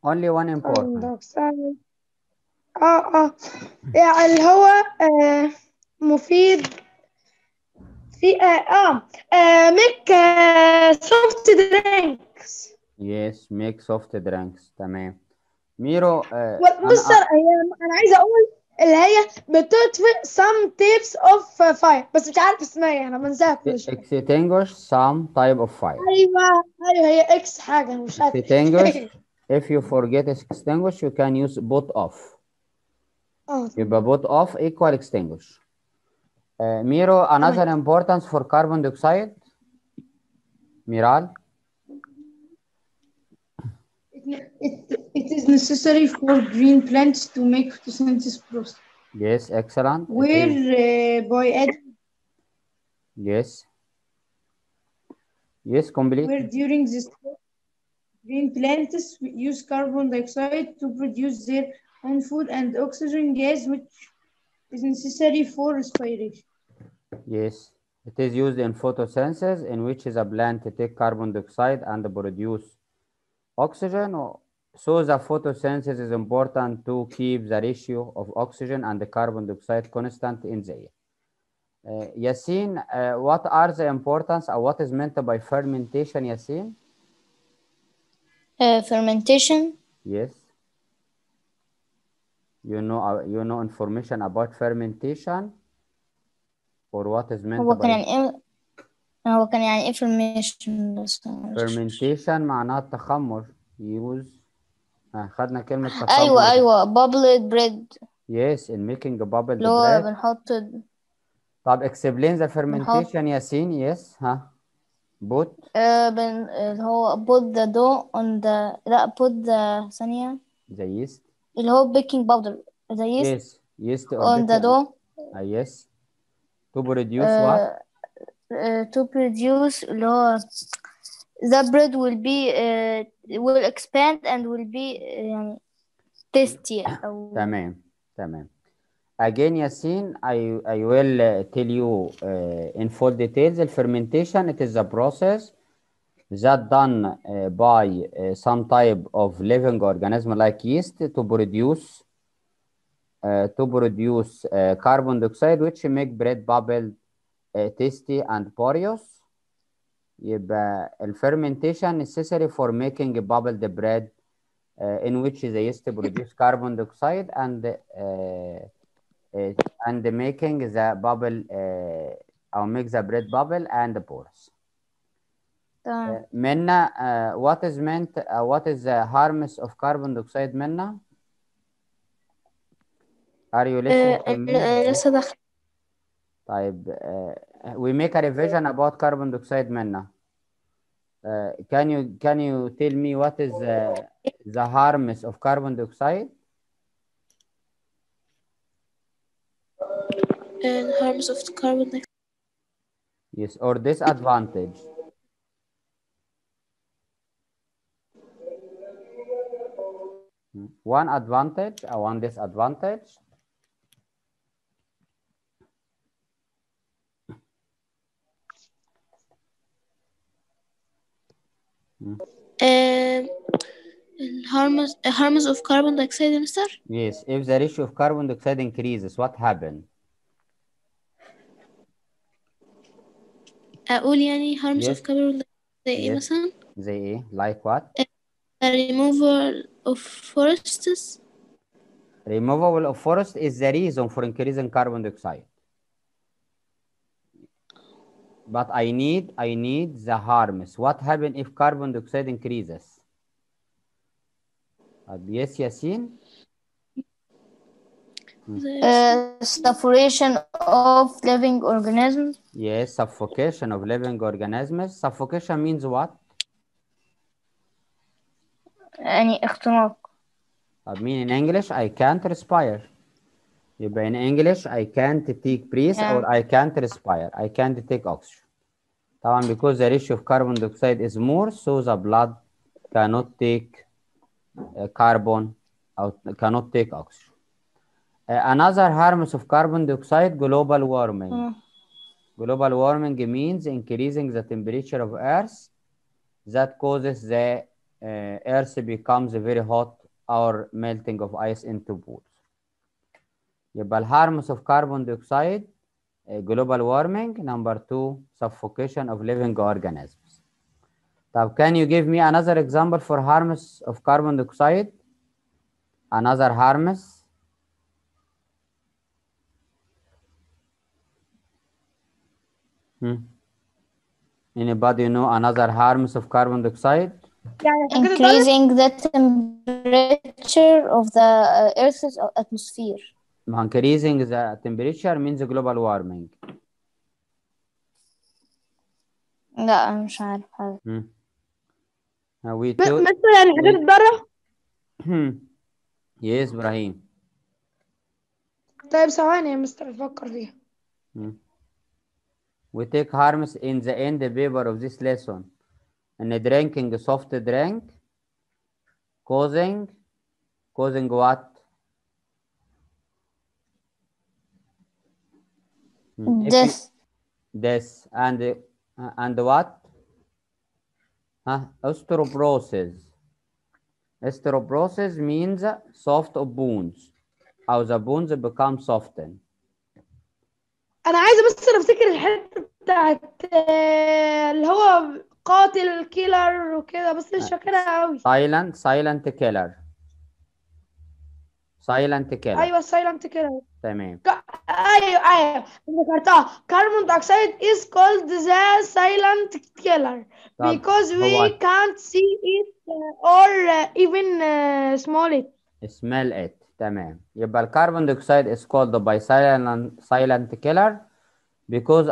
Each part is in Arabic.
only one carbon important. dioxide. يعني اللي هو مفيد في make soft drinks. Yes, make soft drinks. تمام. ميرو بص انا عايزه اقول اللي هي بتطفئ some types of fire بس مش عارف اسمها ايه انا بنساها كل شويه. extinguish some type of fire. ايوه ايوه هي اكس حاجه مش عارف. extinguish. If you forget extinguish, you can use put off. يبقى put off equal extinguish. Miro, another importance for carbon dioxide. Miral. It is necessary for green plants to make photosynthesis process. Yes, excellent. Where by adding Yes. Yes, complete. where during this green plants use carbon dioxide to produce their own food and oxygen gas, which is necessary for respiration. Yes. It is used in photosynthesis, in which is a plant to take carbon dioxide and produce oxygen. So the photosynthesis is important to keep the ratio of oxygen and the carbon dioxide constant in the air. Yassine, what are the importance or what is meant by fermentation, Yassine? Fermentation. Yes. You know information about fermentation or what is meant by هو كان يعني ايه fermentation بس fermentation معناها التخمر. use خدنا كلمة تخمر. ايوه bubbled bread. Yes, in making a bubbled اللي هو bread. بنحط طب explain the fermentation ياسين. Yes. put اللي هو put the dough on the لا put the ثانية the yeast. اللي هو baking powder the yeast. Yes, yeast on the dough. Yes. To produce what? To produce اللي هو the bread will be will expand and will be يعني tasty أو تمام. Again, Yasin, I will tell you in full details. The fermentation, it is a process that done by some type of living organism like yeast to produce carbon dioxide, which make bread bubble tasty and porous. يبقى fermentation necessary for making bubbled bread in which the yeast produce carbon dioxide and making the bubble or make the bread bubble and porous. Minna, what is meant? What is the harms of carbon dioxide, Minna? Are you listening to me? لسه داخل. طيب, we make a revision about carbon dioxide, Minna. Can you tell me what is the harms of carbon dioxide? Harms of carbon dioxide. Yes, or disadvantage. One advantage or one disadvantage. Harms of carbon dioxide, Mr. Yes, if the ratio of carbon dioxide increases, what happens? أقول يعني harms of carbon dioxide زي إيه مثلا؟ زي إيه? Like what? Removal of forests. Removal of forest is the reason for increasing carbon dioxide. But I need the harms. What happens if carbon dioxide increases? Yes, Yasin? Suffocation of living organisms. Yes, suffocation of living organisms. Suffocation means what? يعني اختناق. I mean in English, I can't respire. يبقى in English, I can't take breath or I can't respire. I can't take oxygen. طبعا because the ratio of carbon dioxide is more, so the blood cannot take carbon or cannot take oxygen. Another harms of carbon dioxide, global warming. Global warming means increasing the temperature of Earth that causes the earth becomes very hot or melting of ice into pools. يبقى الهارمس of carbon dioxide global warming. Number 2 suffocation of living organisms. طب can you give me another example for harms of carbon dioxide? Another harms. Anybody know another harms of carbon dioxide? يعني حاجات Increasing the temperature of the Earth's atmosphere. Increasing the temperature means global warming. لا أنا مش عارف حاجة. We took مثل يعني حاجات الضارة. Yes إبراهيم. طيب ثواني يا مستر أفكر فيها. We take harms in the end paper of this lesson. And drinking soft drink causing what? Death. Death and what? Osteoporosis. Osteoporosis means soft bones. How the bones become softened. أنا عايزة بس أفتكر الحتة بتاعت اللي هو قاتل كيلر وكده بس مش فاكرها أوي. silent killer. silent killer. أيوة silent killer. تمام. أيوة ذكرتها. Carbon dioxide is called the silent killer because we can't see it or even smell it. Smell it. تمام. يبقى الكربون دioxide is called by silent killer because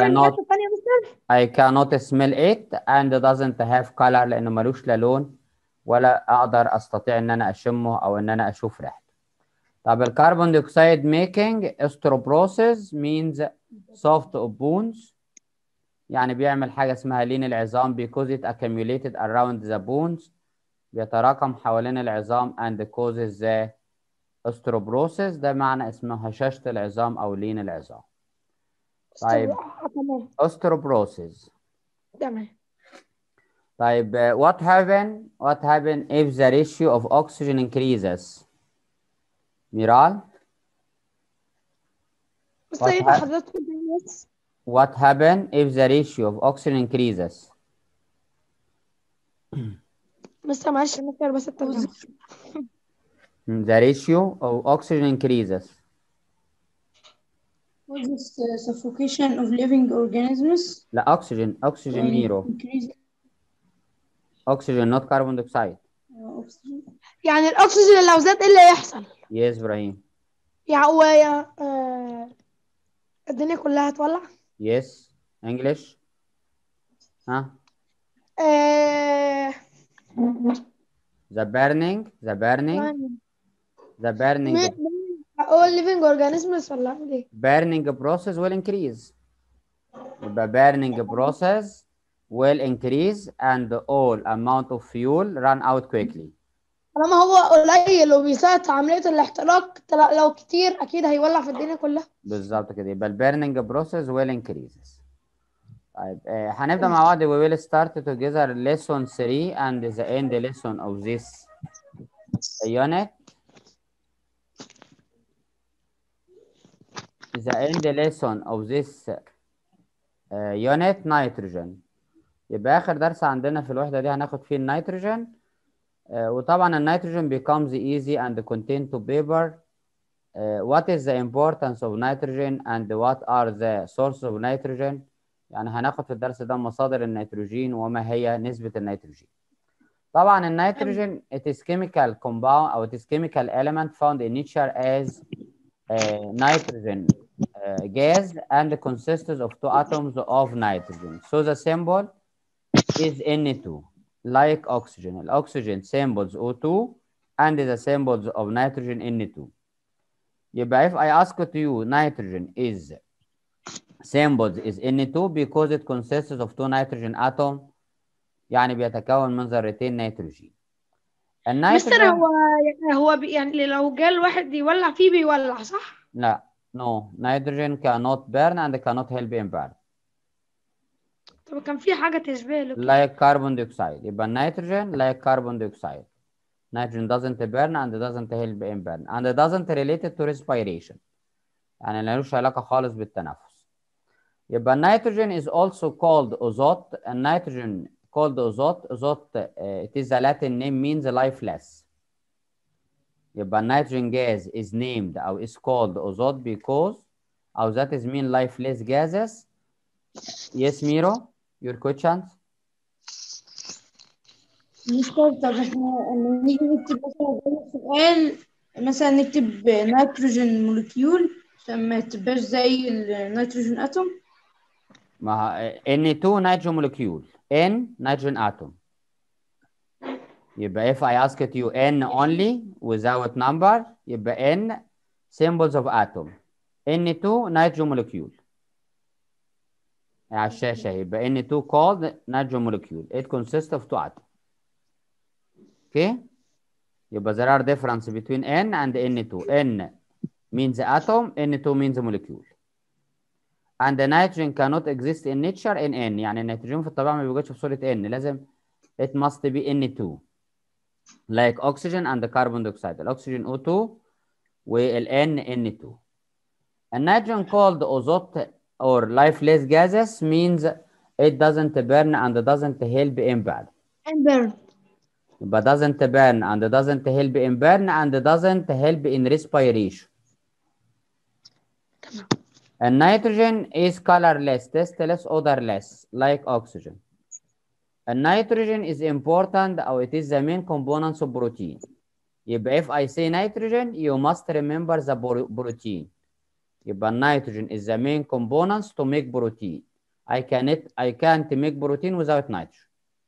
I cannot smell it and doesn't have color لأنه ملوش لا لون ولا أقدر أستطيع إن أنا أشمه أو إن أنا أشوف ريحته. طب الكربون دioxide making osteoporosis means soft bones يعني بيعمل حاجة اسمها لين العظام because it accumulated around the bones بيتراكم حوالين العظام and causes the osteoporosis. ده معنى اسمه هشاشة العظام أو لين العظام. طيب osteoporosis. تمام. طيب what happen if the ratio of oxygen increases? ميرال. What happen if the ratio of oxygen increases? مستر معلش مستر بس الترجمة. The ratio of oxygen increases. Causes suffocation of living organisms. لا oxygen ميرو. Oxygen not carbon dioxide. يعني الأكسجين لو زاد إيه اللي هيحصل؟ Yes إبراهيم. الدنيا كلها هتولع؟ Yes. English. ها؟ The burning. all living organisms ولا ايه؟ Burning process will increase. The burning process will increase and all amount of fuel run out quickly. طالما هو قليل وبيساعد في عملية الاحتراق لو كتير أكيد هيولع في الدنيا كلها. بالظبط كده. يبقى burning process will increase. طيب هنبدأ مع بعض. we will start together lesson 3 and the end lesson of this unit. The end lesson of this unit nitrogen. يبقى آخر درس عندنا في الوحدة دي هناخد فيه النيتروجين. وطبعا النيتروجين becomes easy and contain to paper. What is the importance of nitrogen and what are the sources of nitrogen؟ يعني هناخد في الدرس ده مصادر النيتروجين وما هي نسبة النيتروجين. طبعا النيتروجين it is chemical compound أو it is chemical element found in nature as nitrogen gas and consists of 2 atoms of nitrogen. So the symbol is Na2 like oxygen. Oxygen symbols O2 and the symbols of nitrogen Na2. يبقى if I ask to you nitrogen is symbols is Na2 because it consists of 2 nitrogen atom يعني بيتكون من ذرتين نيتروجين. مستر هو يعني لو جال واحد يولع فيه بيولع صح؟ لا no nitrogen cannot burn and cannot help in burn. طب كان في حاجة تشبه له كده. like carbon dioxide. يبقى النيتروجين like carbon dioxide. Nitrogen doesn't burn and doesn't help in burn and doesn't related to respiration. يعني ملوش علاقة خالص بالتنفس. يبقى النيتروجين is also called azote. النيتروجين called azote. Azote it is a Latin name means lifeless. يبقى النيتروجين gas is named أو is called azote because أو that is mean lifeless gases. Yes Miro, your questions. مستر، طب احنا لما نيجي نكتب مثلا زي سؤال، مثلا نكتب نيتروجين مولكيول عشان ما تبقاش زي النيتروجين اتوم. ما N2 nitrogen molecule N nitrogen atom. يبقى if I asked you N only without number يبقى N symbols of atom. N2 nitrogen molecule. على الشاشة يبقى N2 called nitrogen molecule. It consists of two atoms. Okay? يبقى there are difference between N and N2. N means atom, N2 means molecule. And the nitrogen cannot exist in nature in N. يعني النيتروجين في الطبيعة ما بيوجدش في صورة N. لازم it must be N2. Like oxygen and the carbon dioxide. الأكسجين O2 والN N2. النيتروجين called azote or lifeless gases means it doesn't burn and doesn't help in burn. And burn. But doesn't burn and doesn't help in burn and doesn't help in respiration. And nitrogen is colorless, tasteless, odorless, like oxygen. And nitrogen is important or it is the main components of protein. If I say nitrogen, you must remember the protein. Nitrogen is the main components to make protein. I can't make protein without nitrogen.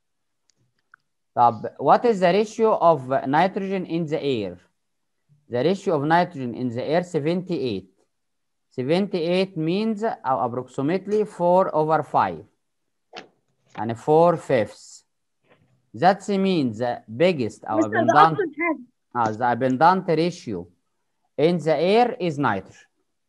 What is the ratio of nitrogen in the air? The ratio of nitrogen in the air 78. 78 means approximately 4/5. And 4/5. That means the biggest the abundant ratio in the air is nitrogen.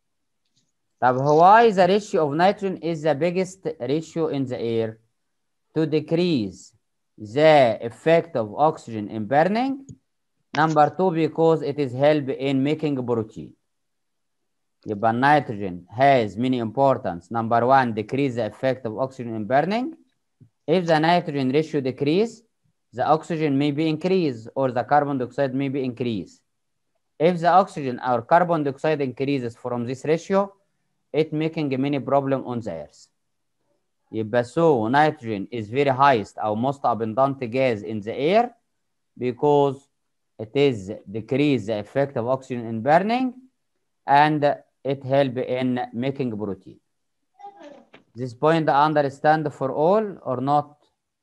Why the ratio of nitrogen is the biggest ratio in the air? To decrease the effect of oxygen in burning. Number 2, because it is help in making protein. Nitrogen has many importance. Number 1, decrease the effect of oxygen in burning. If the nitrogen ratio decrease, the oxygen may be increased or the carbon dioxide may be increased. If the oxygen or carbon dioxide increases from this ratio, it making many problem on the earth. So nitrogen is very highest or most abundant gas in the air because it is decrease the effect of oxygen in burning and it help in making protein. This point understand for all or not?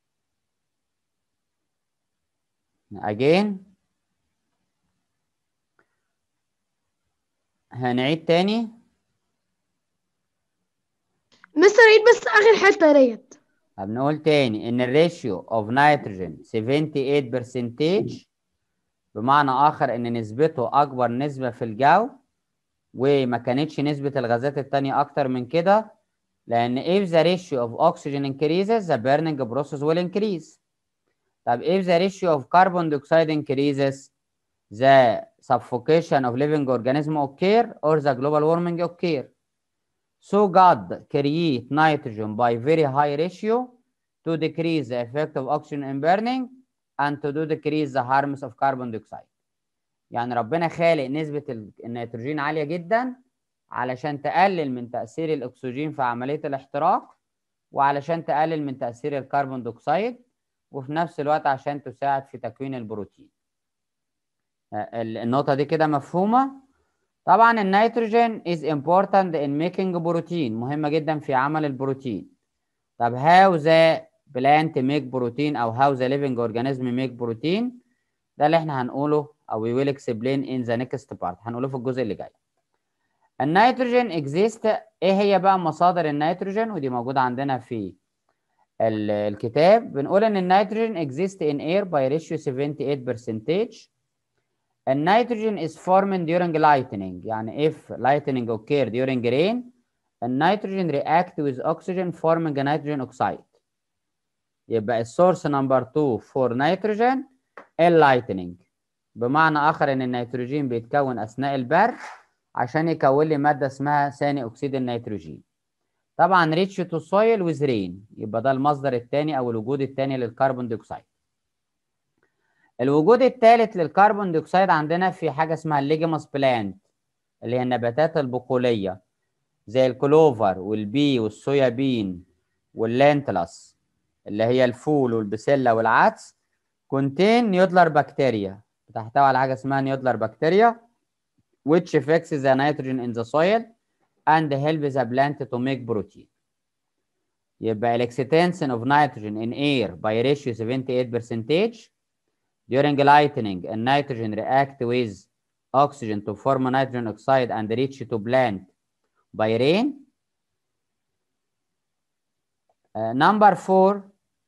Again هنعيد تاني. مستر عيد بس آخر حتة ديت. بنقول تاني إن الريشيو of nitrogen 78%، بمعنى آخر إن نسبته أكبر نسبة في الجو، وما كانتش نسبة الغازات التانية أكتر من كده، لأن if the ratio of oxygen increases the burning process will increase. if the ratio of carbon dioxide increases the suffocation of living organism occur or the global warming occur. So God create nitrogen by very high ratio to decrease the effect of oxygen in burning and to decrease the harms of carbon dioxide. يعني ربنا خالق نسبة النيتروجين عالية جدا علشان تقلل من تأثير الأكسجين في عملية الاحتراق، وعلشان تقلل من تأثير الكربون دioxide، وفي نفس الوقت عشان تساعد في تكوين البروتين. النقطة دي كده مفهومة؟ طبعا النيتروجين is important in making protein، مهمة جدا في عمل البروتين. how the plant make protein أو how the living organism make protein، ده اللي احنا هنقوله أو we will explain in the next part، هنقوله في الجزء اللي جاي. النيتروجين exist، ايه هي بقى مصادر النيتروجين؟ ودي موجودة عندنا في الكتاب. بنقول ان النيتروجين exist in air by ratio 78%. النيتروجين is formed during lightning، يعني if lightning occur during rain النيتروجين react with oxygen forming nitrogen oxide. يبقى السورس نمبر 2 فور نيتروجين اللايتنينج، بمعنى اخر ان النيتروجين بيتكون اثناء البرد عشان يكون لي ماده اسمها ثاني اكسيد النيتروجين. طبعا ريتش تو سويل ويز رين، يبقى ده المصدر الثاني او الوجود الثاني للكربون ديوكسيد. الوجود الثالث للكربون ديوكسيد عندنا في حاجه اسمها الليجماس بلانت، اللي هي النباتات البقوليه زي الكلوفر والبي والصويا بين واللينتلس اللي هي الفول والبسله والعدس. كونتين نيودلر بكتيريا، بتحتوي على حاجه اسمها نيودلر بكتيريا which fixes the nitrogen in the soil and helps the plant to make protein. يبقى الاكستنشن of nitrogen in air by ratio 78%. During lightning, nitrogen react with oxygen to form nitrogen oxide and reach to plant by rain. Number 4,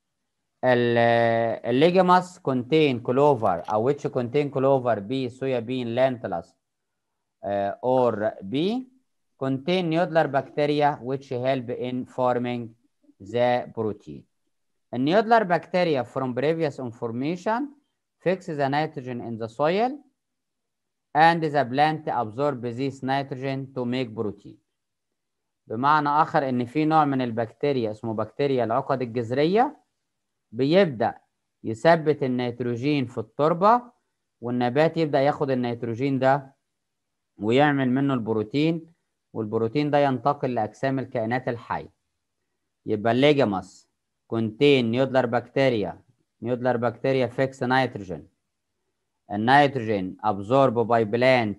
الليجماس contain clover أو which contain clover B, soybean, lentils or B contain nodular bacteria which help in forming the protein. النيودلر bacteria from previous information fix the nitrogen in the soil and the plant absorb this nitrogen to make protein. بمعنى آخر إن في نوع من البكتيريا اسمه بكتيريا العقد الجذرية بيبدأ يثبت النيتروجين في التربة، والنبات يبدأ ياخد النيتروجين ده ويعمل منه البروتين، والبروتين ده ينتقل لأجسام الكائنات الحية. يبقى الليجماس contain nodular bacteria. Nodular bacteria fix nitrogen. النيتروجين absorb by plant.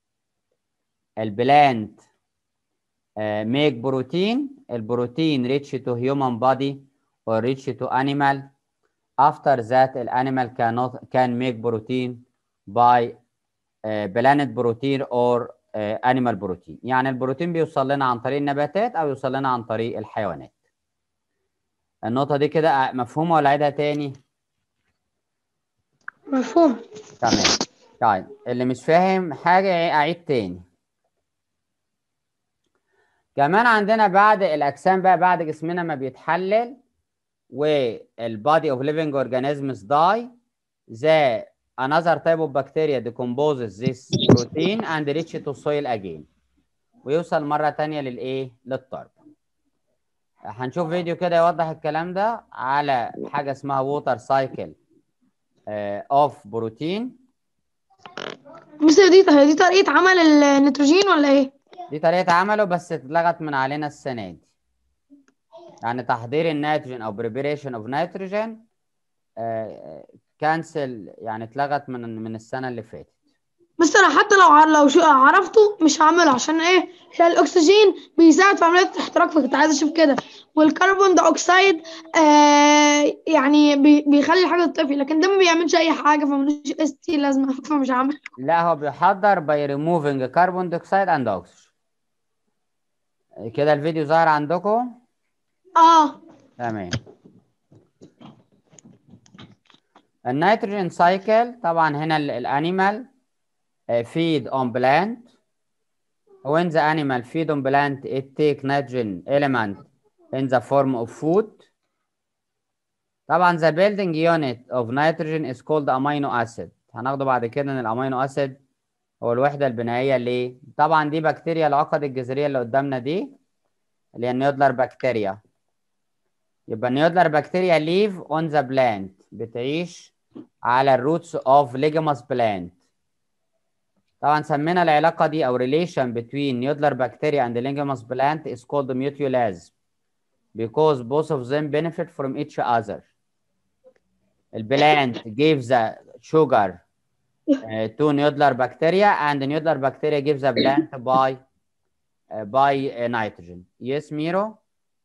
البلانت make protein. البروتين reach to human body or reach to animal. After that, the animal can make protein by plant protein or animal protein. يعني البروتين بيوصل لنا عن طريق النباتات أو يوصل لنا عن طريق الحيوانات. النقطة دي كده مفهومة ولا أعيدها تاني؟ مفهوم. تمام. طيب اللي مش فاهم حاجة أعيد تاني. كمان عندنا بعد الأجسام بقى، بعد جسمنا ما بيتحلل والبادي اوف ليفينج اورجانيزمز داي، the another type of bacteria decomposes this protein and reach to soil again، ويوصل مرة تانية للإيه؟ للتربة. هنشوف فيديو كده يوضح الكلام ده على حاجة اسمها ووتر سايكل اوف بروتين. مستر دي طريقة عمل النيتروجين ولا ايه؟ دي طريقة عمله بس اتلغت من علينا السنة دي. يعني تحضير النيتروجين او بريبريشن اوف نيتروجين كانسل، يعني اتلغت من السنة اللي فاتت. بس انا حتى لو عرفته مش هعمله، عشان ايه؟ عشان الاكسجين بيساعد في عمليه الاحتراق، فكنت عايز اشوف كده. والكربون دايوكسيد يعني بيخلي الحاجه تطفي، لكن ده ما بيعملش اي حاجه، فملوش استي لازمه، فمش هعمل. لا، هو بيحضر باي ريموفينج كربون دايوكسيد اند اوكسجين. كده الفيديو ظاهر عندكم؟ تمام. النيتروجين سايكل طبعا هنا الانيمال feed on plant. When the animal feed on plant, it take nitrogen element in the form of food. طبعا the building unit of nitrogen is called amino acid. هناخده بعد كده ان الامينو اسيد هو الوحده البنائيه ليه. طبعا دي بكتيريا العقد الجذريه اللي قدامنا دي اللي هي النيودلر بكتيريا. يبقى النيودلر بكتيريا live on the plant، بتعيش على الروتس of ligamus plant. طبعا سمينا العلاقة دي أو relation between nodular bacteria and the ligamus plant is called mutualism because both of them benefit from each other. The plant gives the sugar to nodular bacteria and the nodular bacteria gives the plant by nitrogen. Yes, Miro?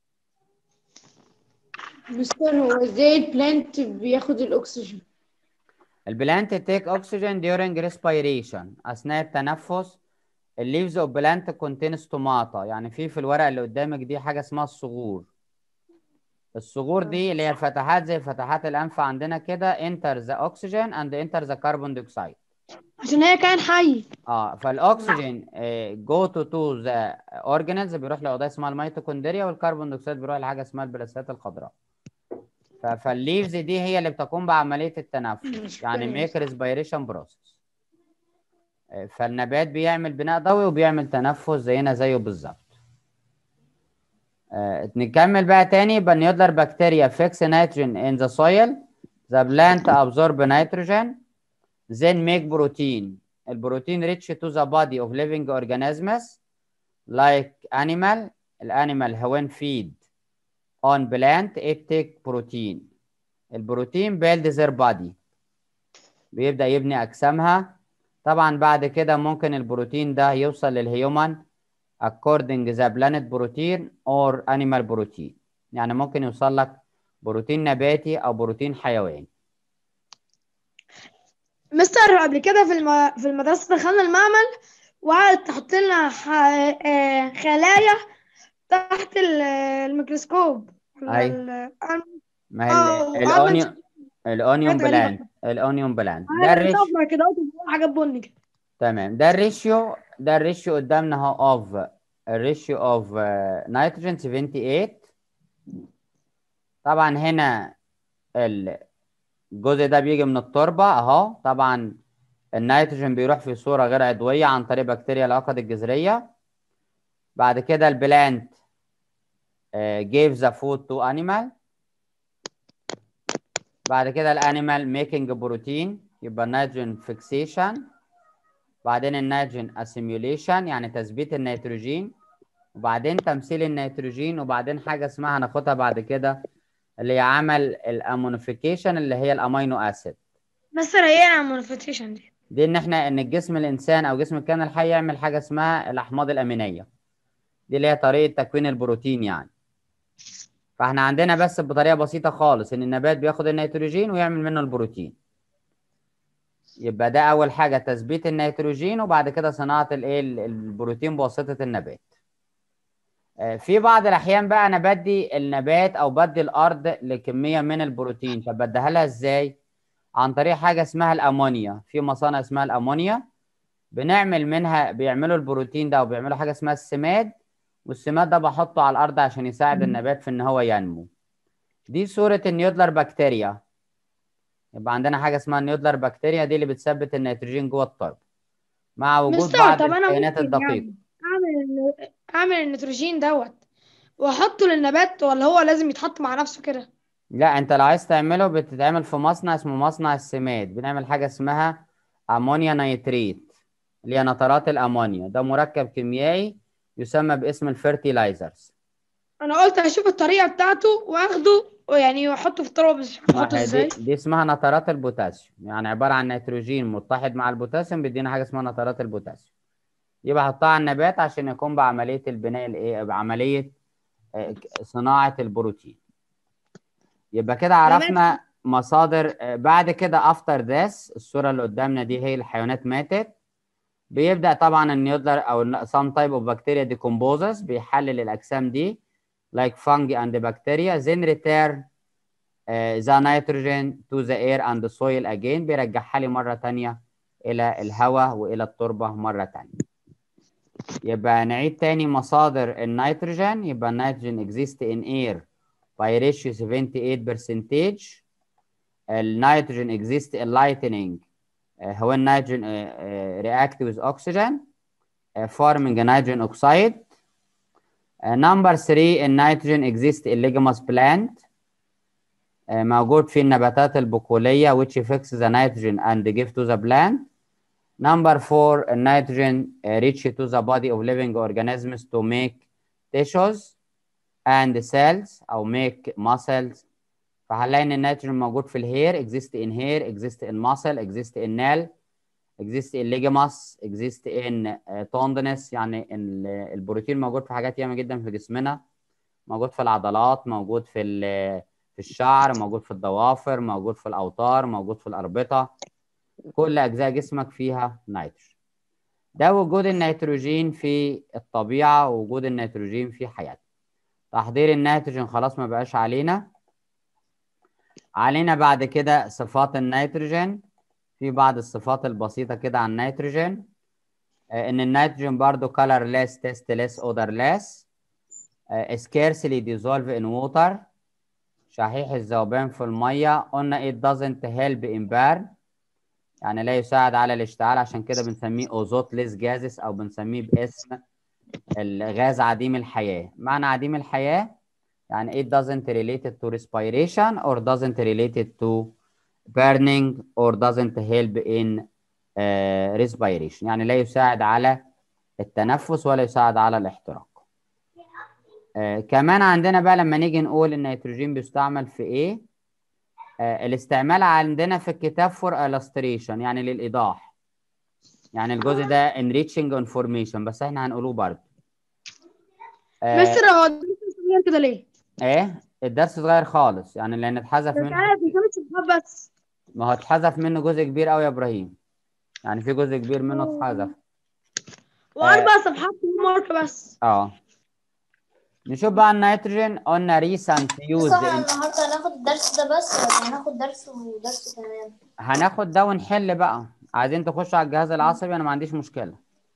مستر هو ازاي البلانت بياخد الاكسجين؟ البلانت take oxygen during respiration. أثناء التنفس. الليفز اوف بلانت contain stomata. يعني في الورق اللي قدامك دي حاجة اسمها الصغور. الصغور دي اللي هي الفتحات زي فتحات الأنف عندنا كده enter the oxygen and enter the carbon dioxide. عشان هي كائن حي. فالأكسجين go to the organelles، بيروح لأوضاع اسمها الميتوكوندريا، والكربون دioxide بيروح لحاجة اسمها البلاسات الخضراء. فالليفز دي هي اللي بتقوم بعمليه التنفس، يعني ميك ريسبيريشن بروسيس. فالنبات بيعمل بناء ضوئي وبيعمل تنفس زينا زيه بالظبط. نكمل بقى تاني. يبقى النيودلر بكتيريا fix nitrogen in the soil, the plant absorb nitrogen, then make protein. البروتين reach to the body of living organisms like animal. الانيمال when feed on plant it take protein. البروتين build their body، بيبدأ يبني أجسامها. طبعا بعد كده ممكن البروتين ده يوصل للهيومن according the planet protein or animal protein، يعني ممكن يوصل لك بروتين نباتي أو بروتين حيواني. مستر قبل كده في المدرسة دخلنا المعمل وقعدت تحط لنا خلايا تحت الميكروسكوب. أيوة. ما هي الأونيون بلانت ده الريشيو كده حاجات بني كده. تمام. ده الريشيو قدامنا اهو اوف الريشيو اوف نيتروجين 78. طبعا هنا الجزء ده بيجي من التربه اهو. طبعا النيتروجين بيروح في صوره غير عضويه عن طريق بكتيريا العقد الجذريه. بعد كده البلانت gave the food to animal. بعد كده الانيمال ميكنج بروتين، يبقى النيتروجين فيكسيشن. بعدين النيتروجين اسيميوليشن يعني تثبيت النيتروجين، وبعدين تمثيل النيتروجين، وبعدين حاجه اسمها هناخدها بعد كده اللي هي عمل الامونيفيكيشن اللي هي الامينو اسيد. مستر ايه الامونيفيكيشن دي؟ دي ان الجسم الانسان او جسم الكائن الحي يعمل حاجه اسمها الاحماض الامينيه، دي اللي هي طريقه تكوين البروتين يعني. فاحنا عندنا بس بطريقه بسيطه خالص ان النبات بياخد النيتروجين ويعمل منه البروتين. يبقى ده اول حاجه تثبيت النيتروجين، وبعد كده صناعه البروتين بواسطه النبات. في بعض الاحيان بقى انا بدي النبات او بدي الارض لكميه من البروتين. طب بديها لها ازاي؟ عن طريق حاجه اسمها الامونيا. في مصانع اسمها الامونيا بنعمل منها، بيعملوا البروتين ده وبيعملوا حاجه اسمها السماد، والسماد ده بحطه على الارض عشان يساعد النبات في ان هو ينمو. دي صوره النيودلر بكتيريا. يبقى عندنا حاجه اسمها النيودلر بكتيريا، دي اللي بتثبت النيتروجين جوه التربه مع وجود بعض الكائنات الدقيقه. اعمل النيتروجين واحطه للنبات، ولا هو لازم يتحط مع نفسه كده؟ لا، انت لو عايز تعمله بتتعمل في مصنع اسمه مصنع السماد. بنعمل حاجه اسمها امونيا نيتريت اللي هي نترات الامونيا. ده مركب كيميائي يسمى باسم الفيرتيلايزرز. انا قلت هشوف الطريقه بتاعته واخده يعني واحطه في التربه، بس احطه ازاي؟ دي اسمها نترات البوتاسيوم، يعني عباره عن نيتروجين متحد مع البوتاسيوم بيدينا حاجه اسمها نترات البوتاسيوم. دي بحطها على النبات عشان يقوم بعمليه البناء بعمليه صناعه البروتين. يبقى كده عرفنا مصادر. بعد كده افتر ذس الصوره اللي قدامنا دي هي الحيوانات ماتت. بيبدا طبعا النيودلر او some type of bacteria decomposes بيحلل الاجسام دي like fungi and bacteria, then return the nitrogen to the air and the soil again. بيرجعها لي مره ثانيه الى الهواء والى التربه مره ثانيه. يبقى نعيد تاني مصادر النيتروجين. يبقى النيتروجين exist in air by ratio 78%. النيتروجين exist in lightning هو النيتروجين react with oxygen forming nitrogen oxide. number 3 النيتروجين exist in leguminous plant موجود في النباتات البقولية which fix the nitrogen and give to the plant. number 4 النيتروجين reach to the body of living organisms to make tissues and cells أو make muscles. فهنلاقي ان النيتروجين موجود في الهير exist in hair, exist in muscle, exist in nail, exist in ligaments, exist in tendons. يعني البروتين موجود في حاجات ياما جدا في جسمنا، موجود في العضلات، موجود في الشعر، موجود في الضوافر، موجود في الاوتار، موجود في الاربطه. كل اجزاء جسمك فيها نيتروجين. ده وجود النيتروجين في الطبيعه ووجود النيتروجين في حياتنا. تحضير النيتروجين خلاص ما بقاش علينا بعد كده صفات النيتروجين. في بعض الصفات البسيطة كده عن النيتروجين. ان النيتروجين برضو colorless, tasteless, odorless, scarcely dissolve in water. شحيح الذوبان في الميه، قلنا it doesn't help in burn، يعني لا يساعد على الاشتعال، عشان كده بنسميه اوزوتليس جازس او بنسميه باسم الغاز عديم الحياه. معنى عديم الحياه يعني it doesn't related to respiration or doesn't related to burning or doesn't help in respiration، يعني لا يساعد على التنفس ولا يساعد على الاحتراق. كمان عندنا بقى لما نيجي نقول النيتروجين بيستعمل في ايه، الاستعمال عندنا في الكتاب for illustration يعني للإيضاح، يعني الجزء ده enriching information بس احنا هنقوله برضه. مستر هو الدرس صغير كده ليه؟ ايه الدرس صغير خالص يعني لان اتحذف مش منه، عارف مش صفحات بس. ما هو اتحذف منه جزء كبير قوي يا ابراهيم، يعني في جزء كبير منه اتحذف. و4 صفحات مارك بس. نشوف بقى النيتروجين. قلنا recent بس used احنا النهارده هناخد الدرس ده بس ولا هناخد درس ودرس كمان؟ هناخد ده ونحل بقى. عايزين تخشوا على الجهاز العصبي انا ما عنديش مشكله،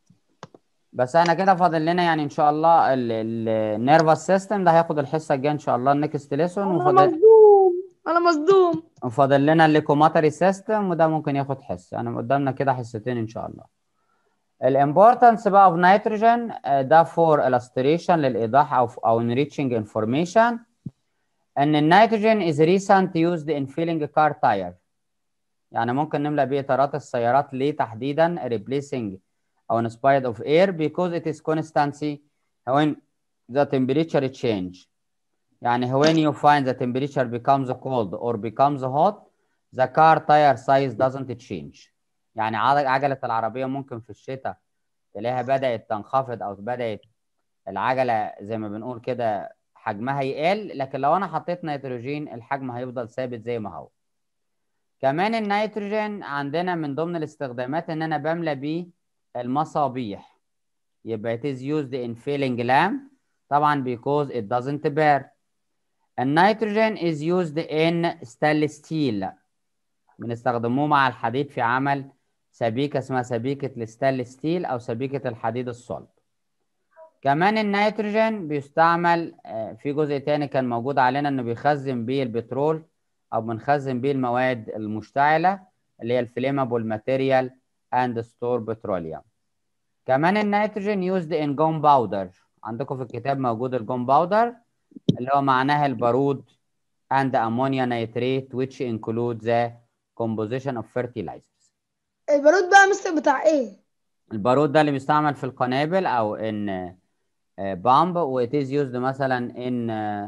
بس انا كده فاضل لنا يعني ان شاء الله النيرفس سيستم ده هياخد الحصه الجايه ان شاء الله النكست ليسون، انا مصدوم. وفاضل لنا الليكوماتري سيستم وده ممكن ياخد حصه، يعني قدامنا كده حصتين ان شاء الله. الامبورتنس بقى اوف نيتروجين ده فور illustration للايضاح او enriching information، ان النيتروجين is recent used in filling car tire، يعني ممكن نملأ بيه اطارات السيارات. ليه تحديدا replacing او in spite of air because it is constancy when the temperature change، يعني when you find the temperature becomes cold or becomes hot the car tire size doesn't change، يعني عجلة العربية ممكن في الشتاء تلاقيها بدأت تنخفض او بدأت العجلة زي ما بنقول كده حجمها يقل، لكن لو انا حطيت نيتروجين الحجم هيفضل ثابت زي ما هو. كمان النيتروجين عندنا من ضمن الاستخدامات ان انا بملى بيه المصابيح، يبقى it is used in filling lamp طبعا because it doesn't burn. النيتروجين is used in stainless steel، بنستخدموه مع الحديد في عمل سبيكة اسمها سبيكة الستانلس ستيل او سبيكة الحديد الصلب. كمان النيتروجين بيستعمل في جزء تاني كان موجود علينا انه بيخزن بيه البترول او بنخزن بيه المواد المشتعله اللي هي الفليمابل ماتيريال اند ستور بتروليوم. كمان النيتروجين يوزد ان جون باودر، عندكم في الكتاب موجود الجون باودر اللي هو معناها البارود and ammonia nitrate which include the composition of fertilizers. البارود بقى مستر بتاع ايه؟ البارود ده اللي بيستعمل في القنابل او ان بامب وات از يوزد مثلا ان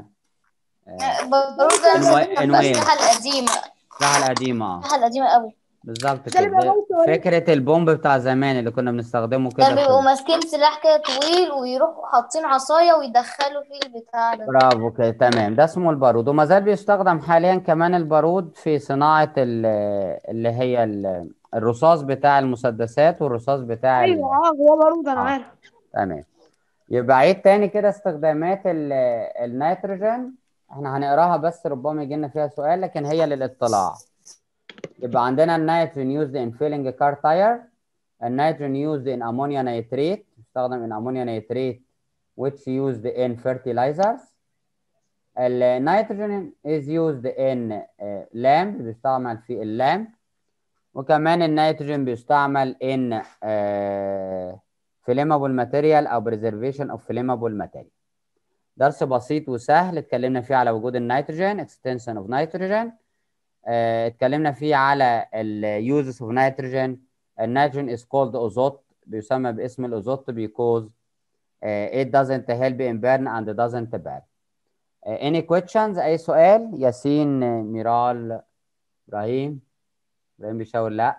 البارود ده في انويل الأسلحة القديمة. السلاح القديمة الأسلحة القديمة قوي. بالظبط ده اللي بيبقى كده، جوه إيه؟ فكرة البومب بتاع زمان اللي كنا بنستخدمه ده كده بيبقوا ماسكين سلاح كده طويل ويروحوا حاطين عصاية ويدخلوا فيه البتاع ده. برافو كده تمام، ده اسمه البارود، وما زال بيستخدم حاليا كمان البارود في صناعة اللي هي الرصاص بتاع المسدسات والرصاص بتاع ايوه هو بارود انا عارف. تمام. يبقى عيد تاني كده استخدامات النيتروجين، احنا هنقراها بس ربما يجي لنا فيها سؤال لكن هي للاطلاع. يبقى عندنا النيتروجين used in filling a car tire، النيتروجين used in ammonia nitrate يستخدم in ammonia nitrate which used in fertilizers. النيتروجين is used in lamp بيستعمل في اللامب، وكمان النيتروجين بيستعمل in flammable material او preservation of flammable material. درس بسيط وسهل اتكلمنا فيه على وجود النيتروجين extension of nitrogen، اتكلمنا فيه على ال uses of nitrogen. النيتروجين is called ozone، بيسمى باسم الأوزوت because it doesn't help in burn and doesn't burn. any questions؟ أي سؤال؟ ياسين، ميرال، إبراهيم بيشاور لا.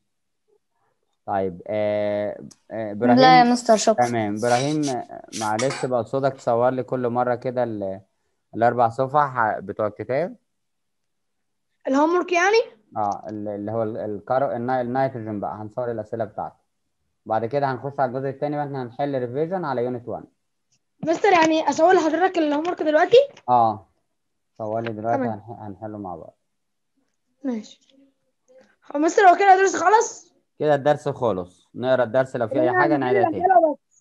طيب إبراهيم. لا يا مستر شكرا. تمام إبراهيم، معلش بقى صوتك تصور لي كل مرة كده الأربع صفح بتوع الكتاب. الهوم ورك يعني؟ اللي هو النيتروجين بقى هنصور الأسئلة بتاعته، بعد كده هنخش على الجزء الثاني واحنا هنحل ريفيجن على يونت 1. مستر يعني اسوي لحضرتك الهوم ورك دلوقتي؟ صور لي دلوقتي تمام. هنحله مع بعض. ماشي. هو مستر هو كده الدرس خلص؟ كده الدرس خلص، نقرا الدرس لو في اي حاجه نعيدها تاني.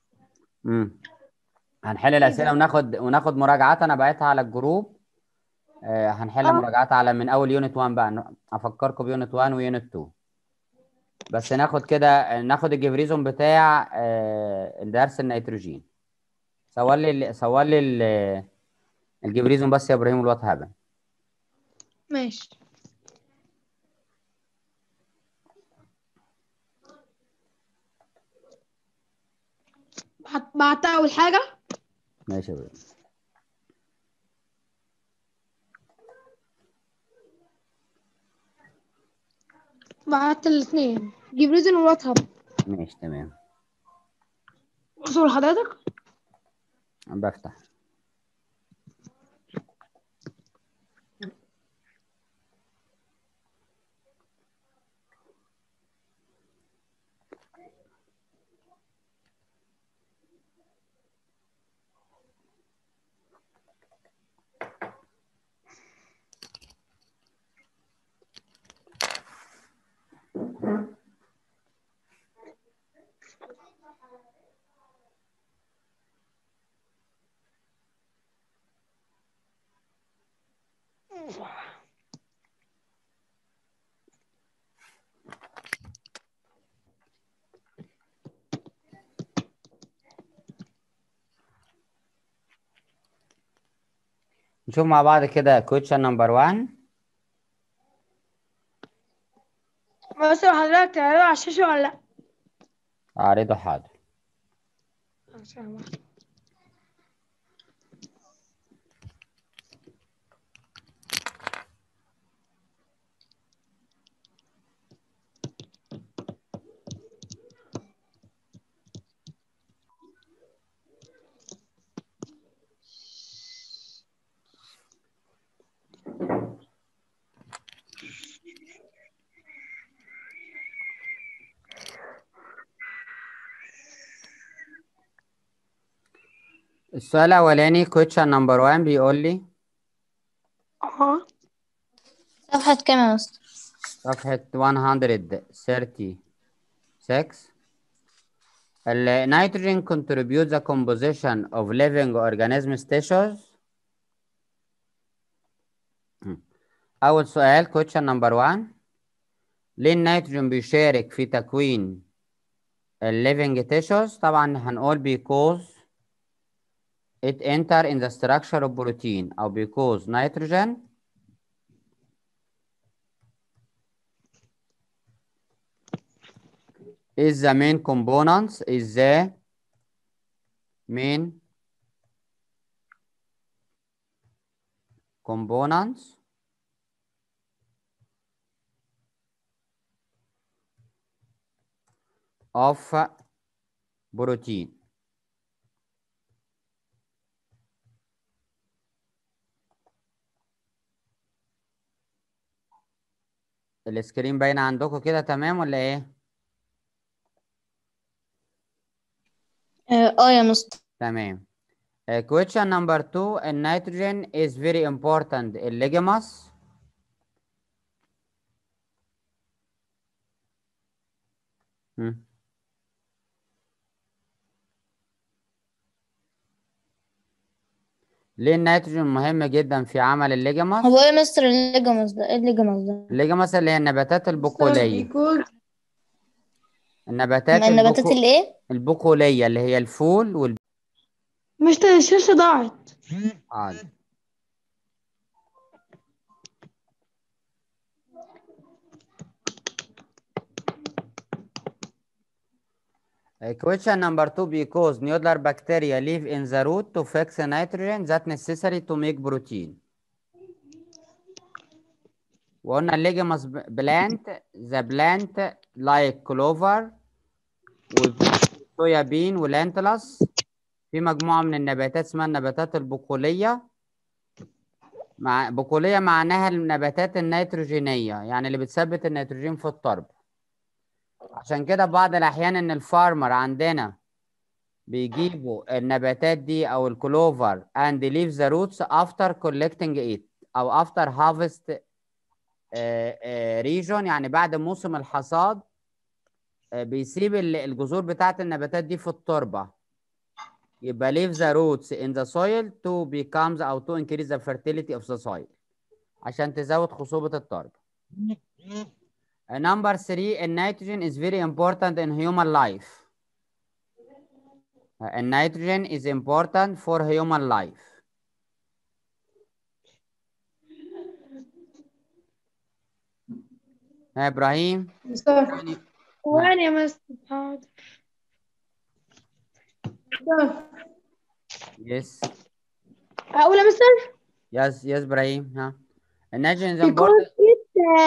هنحل الاسئله وناخد مراجعات انا بعتها على الجروب هنحل مراجعات على من اول يونت 1 بقى، افكركم بيونت 1 ويونت 2. بس ناخد كده، ناخد الجبريزون بتاع درس النيتروجين. صور لي الجبريزون بس يا ابراهيم الوات هابن. ماشي. بعتها أول حاجة. ماشي يا ابراهيم. بعت الاثنين جبريزون وواتساب. ماشي تمام. وصول حضرتك. بفتح. نشوف مع بعض كده question number 1. بس حضرتك تعرضه على الشاشة ولا لأ؟ اعرضه حاضر. السؤال الاولاني question number 1 بيقول لي صفحة كام يا مستر؟ صفحة 136. النيتروجين contributes the composition of living organism tissues. أول سؤال question number 1. ليه النيتروجين بيشارك في تكوين living tissues؟ طبعا هنقول because it enter in the structure of protein أو because nitrogen is the main components of protein. السكرين باينة عندكم كده تمام ولا ايه؟ يا مستر. تمام. Question number 2. النيتروجين is very important in ligaments. ليه النيتروجين مهم جدا في عمل الليجاماس؟ هو ايه يا مستر الليجاماس ده؟ ايه الليجاماس ده؟ الليجاماس اللي هي النباتات البقولية. النباتات الايه؟ البقولية اللي هي الفول مش الشاشة ضاعت. Question number 2. Because nodular bacteria live in the root to fix nitrogen that necessary to make protein. وقلنا الليجاماس بلانت the plant like clover وصويا بين ولانتلس. في مجموعة من النباتات اسمها النباتات البقولية. بقولية معناها النباتات النيتروجينية، يعني اللي بتثبت النيتروجين في التربة. عشان كده بعض الأحيان إن الفارمر عندنا بيجيبوا النباتات دي أو الكلوفر and leave the roots after collecting it أو after harvest region، يعني بعد موسم الحصاد بيسيب الجذور بتاعت النباتات دي في التربة. يبقى leave the roots in the soil to becomes أو to increase the fertility of the soil. عشان تزود خصوبة التربة. Number 3 النيتروجين is very important in human life. النيتروجين is important for human life. ها إبراهيم؟ ثواني يا مستر. حاضر. Yes. أقول يا مستر؟ Yes إبراهيم. ها النيتروجين is Because important. it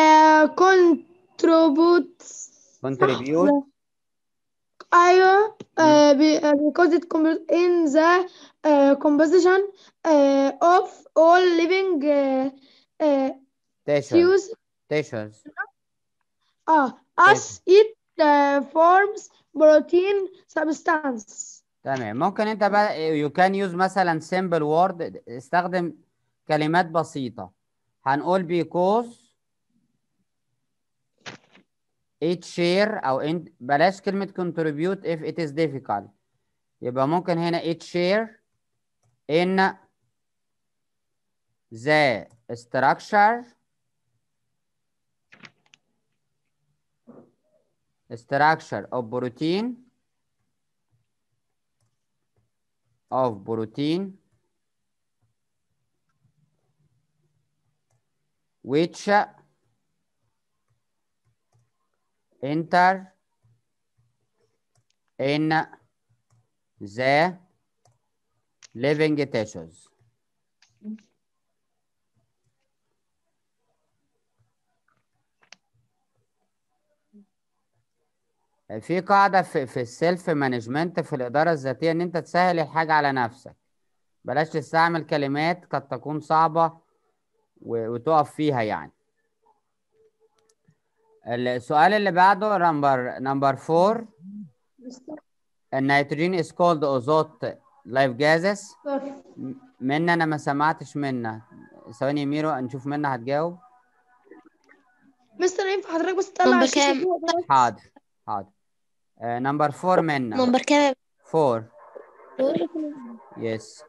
contributes. Contribute. أيوه because it contributes in the composition of all living tissues. as it forms protein substance. تمام. ممكن انت بقى you can use مثلا simple word، استخدم كلمات بسيطة. هنقول because it share او بلاش كلمة contribute if it is difficult. يبقى ممكن هنا it share in the structure of protein which enter in the living tissues. في قاعدة في السيلف مانجمنت، في الإدارة الذاتية، إن أنت تسهل الحاجة على نفسك. بلاش تستعمل كلمات قد تكون صعبة وتقف فيها يعني. السؤال اللي بعده نمبر 4. النيتروجين is called ozone life gases. منا أنا ما سمعتش منا. ثواني ميرو نشوف منا هتجاوب. مستر ينفع حضرتك بس تطلع الشاشة فوق بس؟ حاضر. نمبر 4 منا. نمبر كام؟ 4. يس.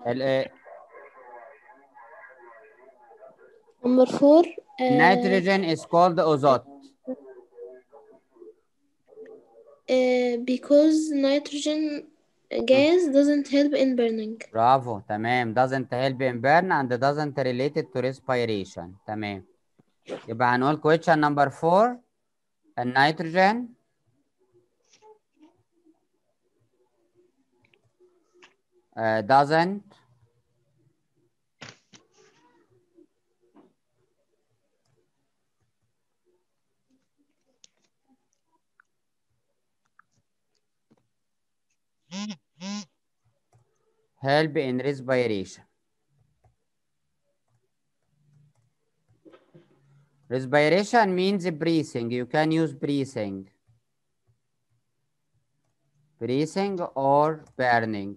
نمبر 4 nitrogen is called azote. because nitrogen gas doesn't help in burning. برافو. تمام. doesn't help in burn and doesn't relate to respiration. تمام. يبقى هنقول question number 4. النيتروجين doesn't help in respiration. Respiration means breathing. You can use breathing or burning.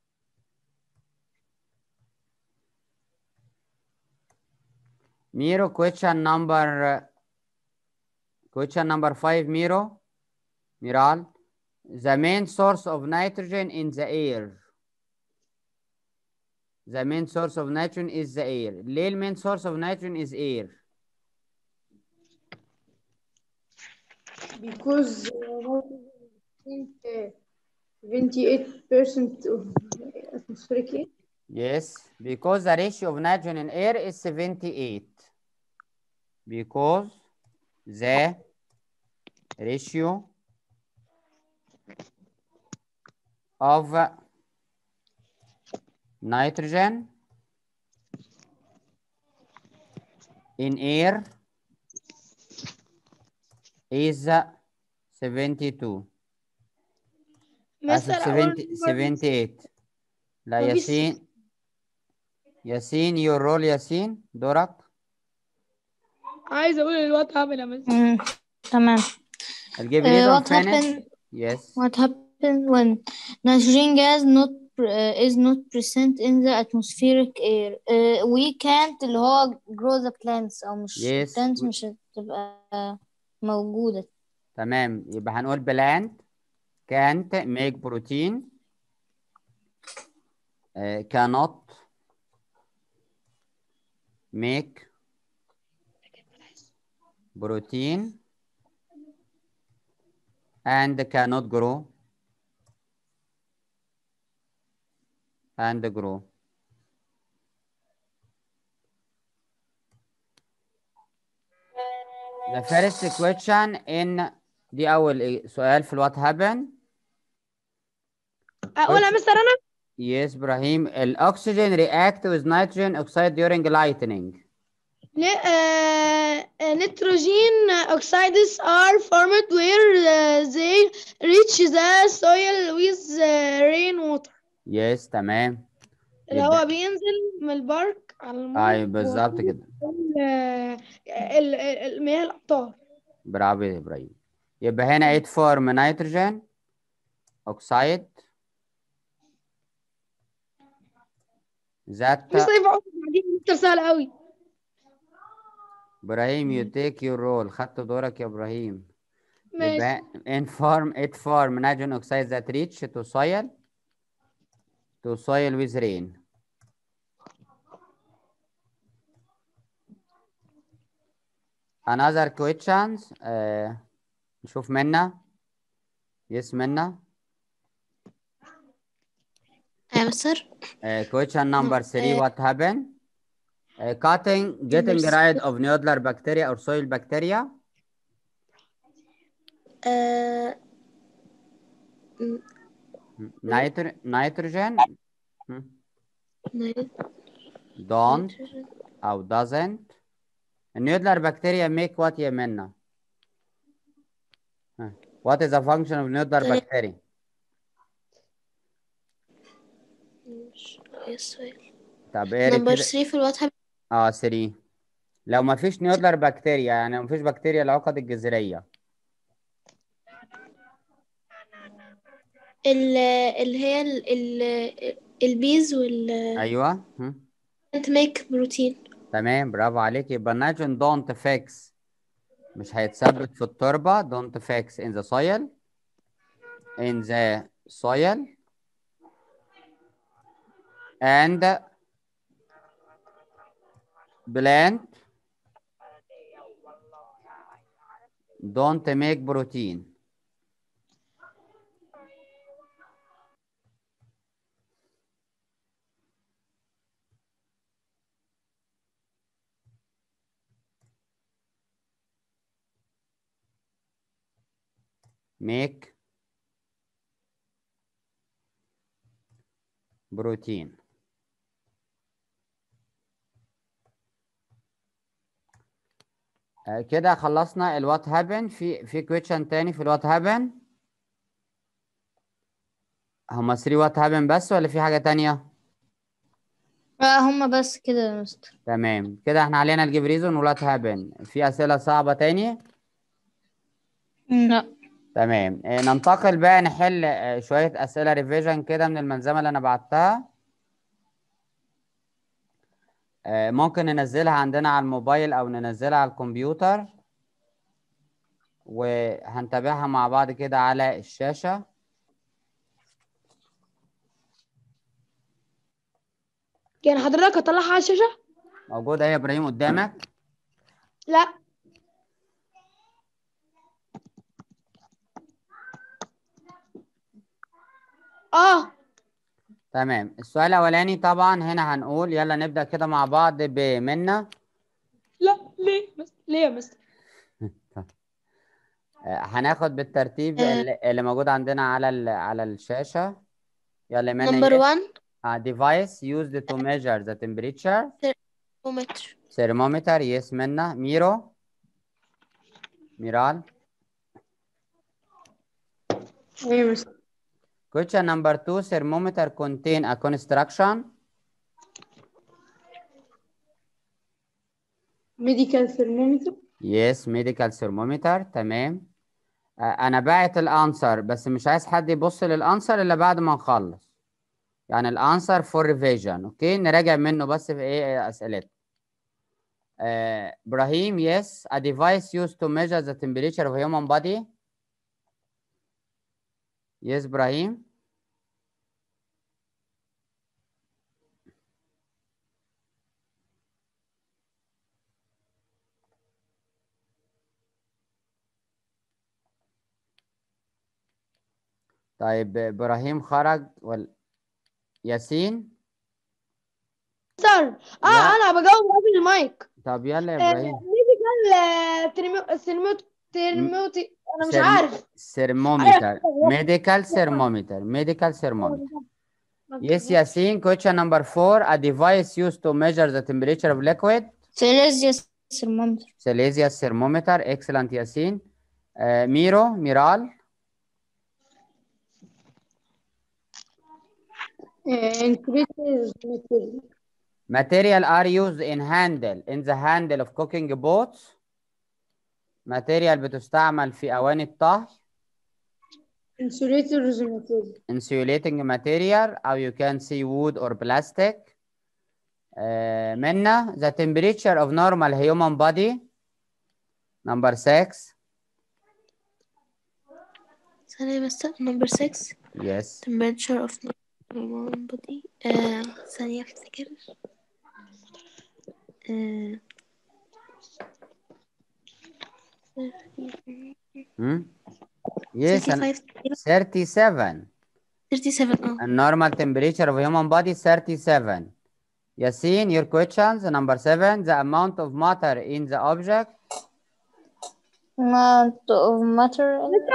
Miro, question number 5. Miral, the main source of nitrogen in the air. The main source of nitrogen is the air. ليه main source of nitrogen is air? Because 78% of atmospheric air. Yes, because the ratio of nitrogen in air is 78. Because the ratio of nitrogen in air is 72. 78. لا ياسين your role. ياسين دورك. عايز اقول what happened يا مستر. تمام. What happened when nitrogen gas is not present in the atmospheric air? We can't اللي هو grow the plants أو مش plants مش هتبقى موجودة. تمام. يبقى هنقول plant can't make protein, cannot make protein and cannot grow and grow. The first question in دي أول سؤال في what happened. اقول يا مستر انا. Yes إبراهيم. الأكسجين react with nitrogen oxide during lightning. Nitrogen oxides are formed where they reach the soil with rainwater. Yes تمام. الهواء بينزل من البرك على المية. أيوة بالظبط كده. المياه الأمطار. برافو يا إبراهيم. يبقى هنا it form nitrogen oxide that مش هينفع دي مستر سهلة قوي. إبراهيم you take your role. خدت دورك يا إبراهيم. ماشي. it form nitrogen oxide that reach to soil with rain. Another questions. نشوف منا. Yes منا. مستر. Question number 3 what happened? Getting rid of nodular bacteria or soil bacteria. Nitrogen don't أو doesn't. Nodular bacteria make what يا منا? What is the function of nodular bacteria? طب ايه نمبر 3 في الواتساب. 3 لو ما فيش نيودلر بكتيريا يعني ما فيش بكتيريا العقد الجذريه. اللي هي البيز ايوه can't make بروتين. تمام برافو عليك. يبقى النيتروجين don't fix مش هيتثبت في التربه. don't fix in the soil and plant don't make protein. make protein. كده خلصنا الوات هابن. في كويشن تاني في الوات هابن. هما 3 وات هابن بس ولا في حاجة تانية؟ هما بس كده يا مستر. تمام كده احنا علينا نجيب ريزون وات هابن. في أسئلة صعبة تاني؟ لا. تمام ننتقل بقى نحل شوية أسئلة ريفيجن كده من الملزمة اللي أنا بعتها. ممكن ننزلها عندنا على الموبايل أو ننزلها على الكمبيوتر وهنتابعها مع بعض كده على الشاشة. يعني حضرتك هطلعها على الشاشة؟ موجودة اهي يا إبراهيم قدامك؟ لا. تمام. السؤال الأولاني طبعا هنا هنقول يلا نبدأ كده مع بعض بمنة. لا ليه يا مستر؟ هناخد بالترتيب اللي موجود عندنا على الشاشة. يلا منة. نمبر 1 device used to measure the temperature. thermometer. yes منة. ميرال. ايوه. question number 2 thermometer contain a construction. medical thermometer. yes medical thermometer. تمام. انا باعت الانسر بس مش عايز حد يبص للانسر الا بعد ما نخلص. يعني الانسر فور ريفيجن. اوكي نراجع منه بس في ايه اسئلتنا. ابراهيم. yes a device used to measure the temperature of human body. yes ابراهيم. طيب إبراهيم خرج ياسين؟ سر لا. انا بجاوب قبل المايك. طب يلا يا إبراهيم. ميديكال ترموتي انا مش عارف. thermometer. medical thermometer. medical thermometer. Yes, Yasin. Question number 4. A device used to measure the temperature of liquid. Celsius thermometer. Celsius thermometer. Excellent, Yasin. Miral. Material are used in the handle of cooking pots. Material بتستعمل في أواني الطهي. insulating material أو you can see wood or plastic. منا the temperature of normal human body. Number 6. ثانية بس. Number 6. Yes. Temperature of human body. ثانية افتكر. Yes. 37. 37. And normal temperature of human body 37. Yasin, your questions. Number 7. The amount of matter in the object. Amount of matter.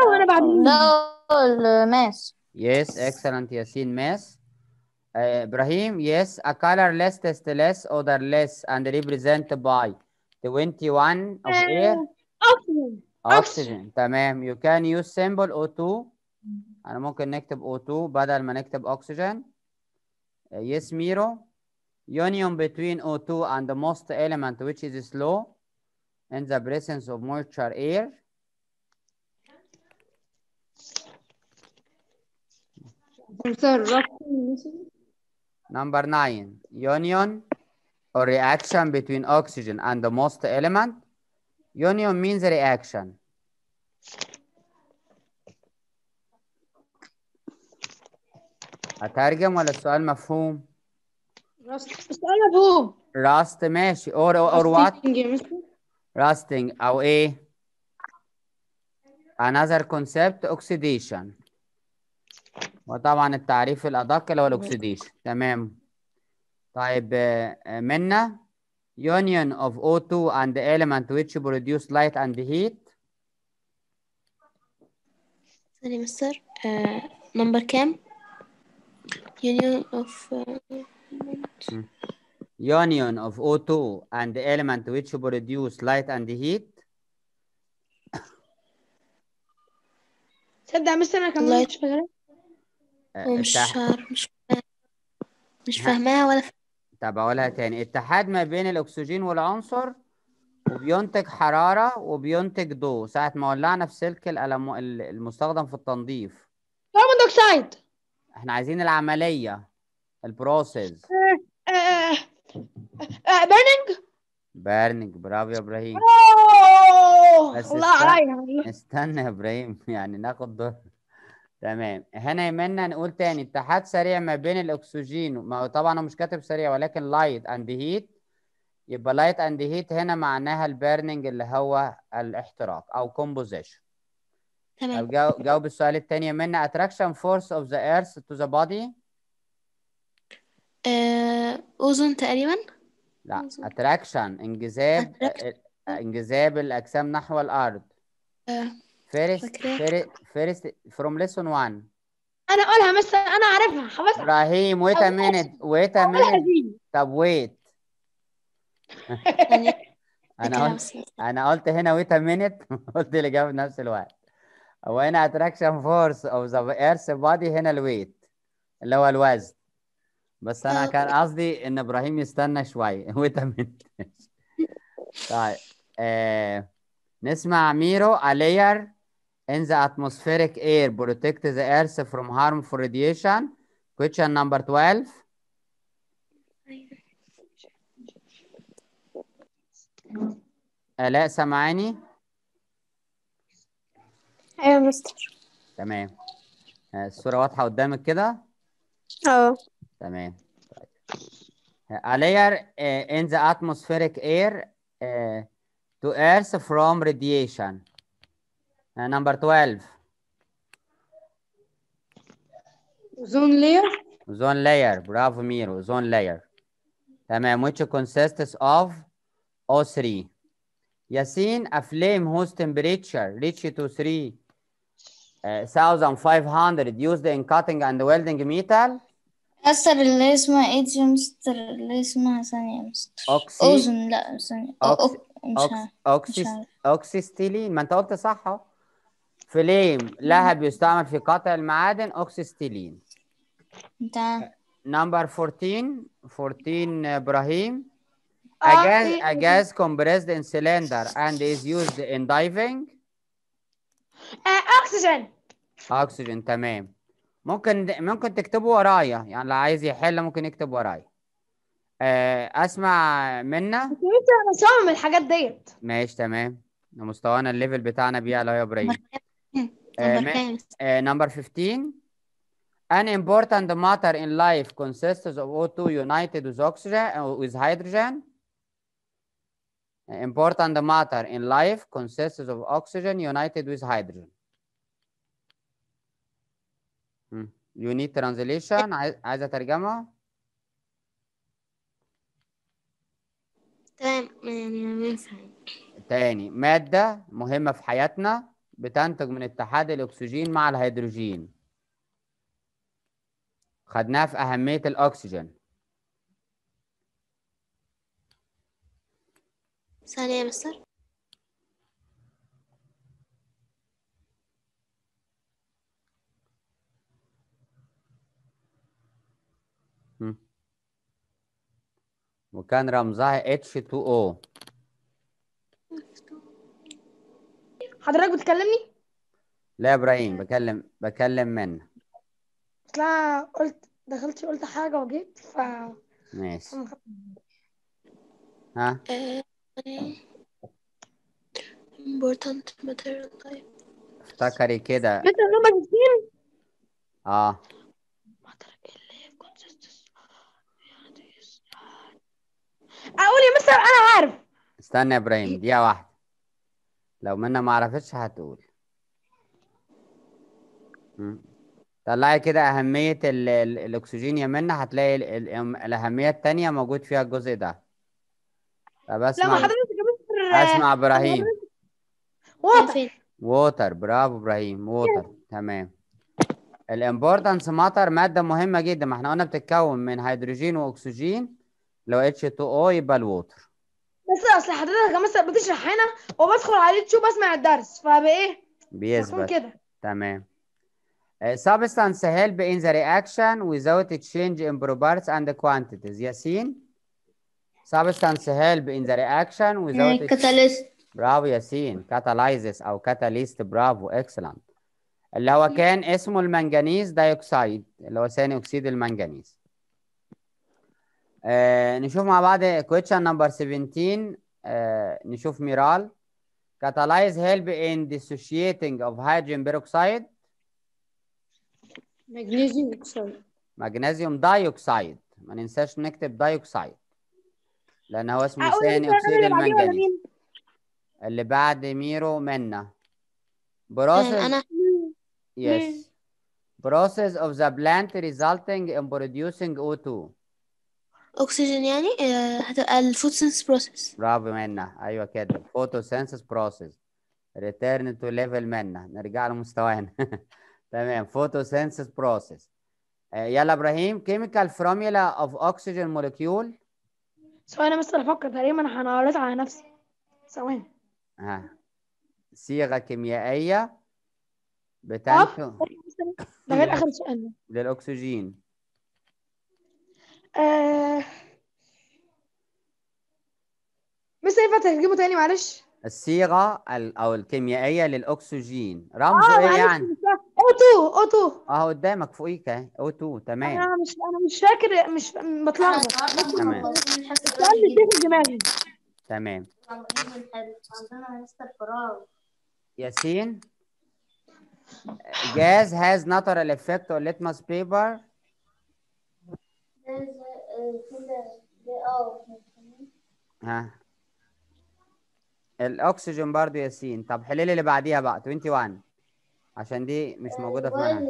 No, mass. Yes, excellent, Yasin. Mass. Ibrahim, yes, a colorless, tasteless, odorless, and represented by 21 of air. Oxygen. تمام. You can use symbol O2. أنا ممكن نكتب O2 بدل ما نكتب oxygen. Yes, Miro. Union between O2 and the most element which is slow in the presence of moisture air. Number 9. Union or reaction between oxygen and the most element. Union means reaction. أترجم ولا السؤال مفهوم؟ السؤال مفهوم. Rust ماشي. or what? Rusting أو إيه؟ Another concept oxidation. وطبعا التعريف الأدق اللي هو الأكسيديشن. تمام. طيب منا union of O2 and the element which produce light and heat. ثانية مستر. number كام؟ union of O2 and the element which produce light and heat. تصدق مستر انا كمان مش فاهماها ولا طب اقولها تاني. اتحاد ما بين الاكسجين والعنصر وبينتج حرارة وبينتج ضوء ساعة ما ولعنا في سلك المستخدم في التنظيف. كربون دايوكسيد. احنا عايزين العملية البروسيس. بيرنينج. برافو يا ابراهيم. بس الله عليا. استنى يا ابراهيم يعني ناخد دور. تمام. هنا يمنا نقول تاني اتحاد سريع ما بين الاكسجين، ما هو طبعا هو مش كاتب سريع ولكن لايت اند هيت. يبقى لايت اند هيت هنا معناها البيرنينج اللي هو الاحتراق او كومبوزيشن. تمام. جاوب السؤال الثاني يا منى. attraction force of the earth to the body. اوزون تقريبا. لا. attraction انجذاب الاجسام نحو الارض. first from lesson 1. انا اقولها مثلا انا عارفها حفظها. ابراهيم wait a minute. طب wait. انا قلت هنا wait a minute قلت الاجابه في نفس الوقت. هو هنا attraction force of the earth body هنا الويت اللي هو الوزن. بس انا كان قصدي ان ابراهيم يستنى شويه wait a minute. طيب نسمع ميرو. a layer in the atmospheric air protect the earth from harmful radiation. Question number 12. آلاء سمعاني؟ ايوه مستر. تمام. الصورة واضحة قدامك كده؟ تمام. A layer in the atmospheric air to earth from radiation. Number 12. Ozone layer. Ozone layer. برافو ميرو. Ozone layer. تمام. Which consists of O3. ياسين, a flame whose temperature reach to 3,500 used in cutting and welding metal. مستر اللي اسمها ايه دي مستر اللي اسمها ثانية يا مستر اوزن لا ثانية مش عارف اوكسيستيلين. ما انت قلت صح اهو. فليم لهب بيستعمل في قطع المعادن اوكسيستيلين. نمبر 14 ابراهيم. A gas compressed in cylinder and is used in diving. oxygen. تمام. ممكن تكتبوا ورايا، يعني اللي عايز يحل ممكن يكتب ورايا. اسمع منا. انت انا صمم الحاجات ديت. ماشي تمام. مستوانا الليفل بتاعنا بيعلى يا ابراهيم. نمبر 15. An important matter in life consists of O2 united with oxygen with hydrogen. Important matter in life consists of oxygen united with hydrogen. You need translation. عايزة ترجمة؟ تمام يعني تاني. مادة مهمة في حياتنا بتنتج من اتحاد الأكسجين مع الهيدروجين. خدناها في أهمية الأكسجين. ثانية يا مستر. وكان رمزها H2O. حضرتك بتكلمني؟ لا يا ابراهيم، بكلم منه. لا قلت دخلت قلت حاجة وجيت ماشي. ها؟ important material life. افتكري كده. مثل نمبر 15. اقول يا مستر انا عارف. استنى يا ابراهيم دقيقة واحدة. لو منى ما عرفتش هتقول. طلعي كده أهمية الأكسجين يا منى، هتلاقي الأهمية التانية موجود فيها الجزء ده. طب لما حضرتك اسمع ابراهيم. ووتر. ووتر. برافو ابراهيم. ووتر. تمام. الامبورتنس ماتر مادة مهمة جدا. ما احنا قلنا بتتكون من هيدروجين واكسجين. لو H2O يبقى الووتر. بس اصل حضرتك مثلا بتشرح هنا وبدخل على اليوتيوب اسمع الدرس فبايه بيثبت كده. تمام. substance help in the reaction without change in properties and quantities. ياسين. substance help in the reaction without catalyst. برافو ياسين. catalysis او catalyst. برافو excellent. اللي هو كان اسمه المنجنيز دايوكسيد، اللي هو ثاني اكسيد المنجنيز. نشوف مع بعض question number 17. نشوف ميرال. catalyze help in dissociating of hydrogen peroxide. magnesium oxide. مغنيسيوم دايوكسيد. ما ننساش نكتب دايوكسيد لان هو اسمه ثاني اكسيد المنجنيز. اللي بعد ميرو منا. process. yes. process of the plant resulting in producing O2. oxygen يعني هتبقى الفوتوسينثيسيس بروسيس. برافو منا. ايوه كده. photosynthesis process. return to level منا. نرجع لمستوانا. تمام. photosynthesis process. يلا ابراهيم. chemical formula of oxygen molecule. ثواني بس افكر تقريبا انا قريت على نفسي. ثواني. صيغة كيميائية بتنتج. ده غير اخر سؤال. للأكسجين. بس ينفع تجيبه تاني معلش؟ الصيغة أو الكيميائية للأكسجين رمزه إيه يعني؟ O2. أهو قدامك فوقيك أهي O2. تمام. أنا مش فاكر، مش بتلخبط. تمام. السؤال اللي في دماغي. تمام. ياسين. Gas has natural effect on litmus paper. الأكسجين برضو ياسين. طب حلل اللي بعديها بقى 21. عشان دي مش موجودة في منهج.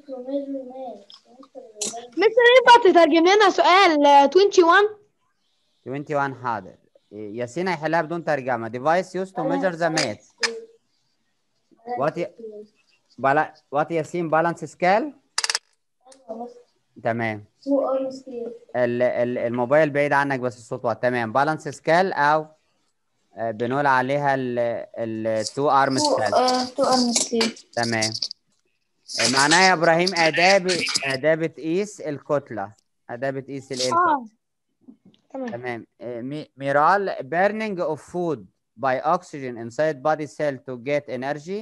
مستر ينفع تترجم لنا سؤال 21؟ 21 حاضر. ياسين هيحلها بدون ترجمة. device used to measure the mass. what ياسين balance scale. تمام. الموبايل بعيد عنك بس الصوت واضح. تمام. بالانس سكال او بنقول عليها ال 2 arm scale. 2 arm scale. تمام. معناها يا ابراهيم اداة بتقيس الكتلة. اداة بتقيس الكتلة. تمام. ميرال burning of food by oxygen inside body cell to get energy.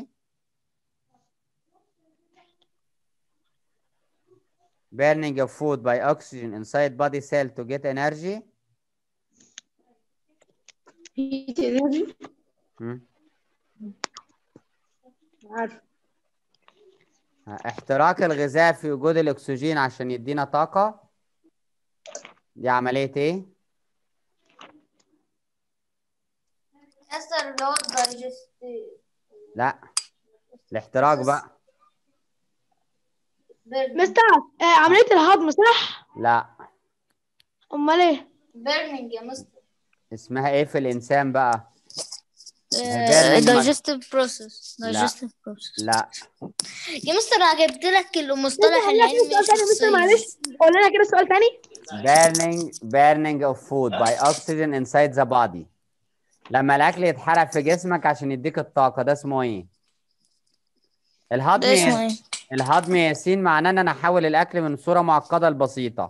Burning of food by oxygen inside body cell to get energy. heat energy. عارف. احتراق الغذاء في وجود الاكسجين عشان يدينا طاقة. دي عملية ايه؟ أثر اللي هو digestive. لا الاحتراق بقى. مستر عملية الهضم صح؟ لا. امال ايه؟ burning يا مستر. اسمها ايه في الانسان بقى؟ digestive process. digestive process. لا يا مستر انا جبت لك المصطلح العلمي. مستر معلش قول لنا كده سؤال تاني. burning of food by oxygen inside the body. لما الاكل يتحرق في جسمك عشان يديك الطاقة ده اسمه ايه؟ الهضم. الهضم يا ياسين معناه ان انا احول الاكل من صورة معقدة لبسيطة.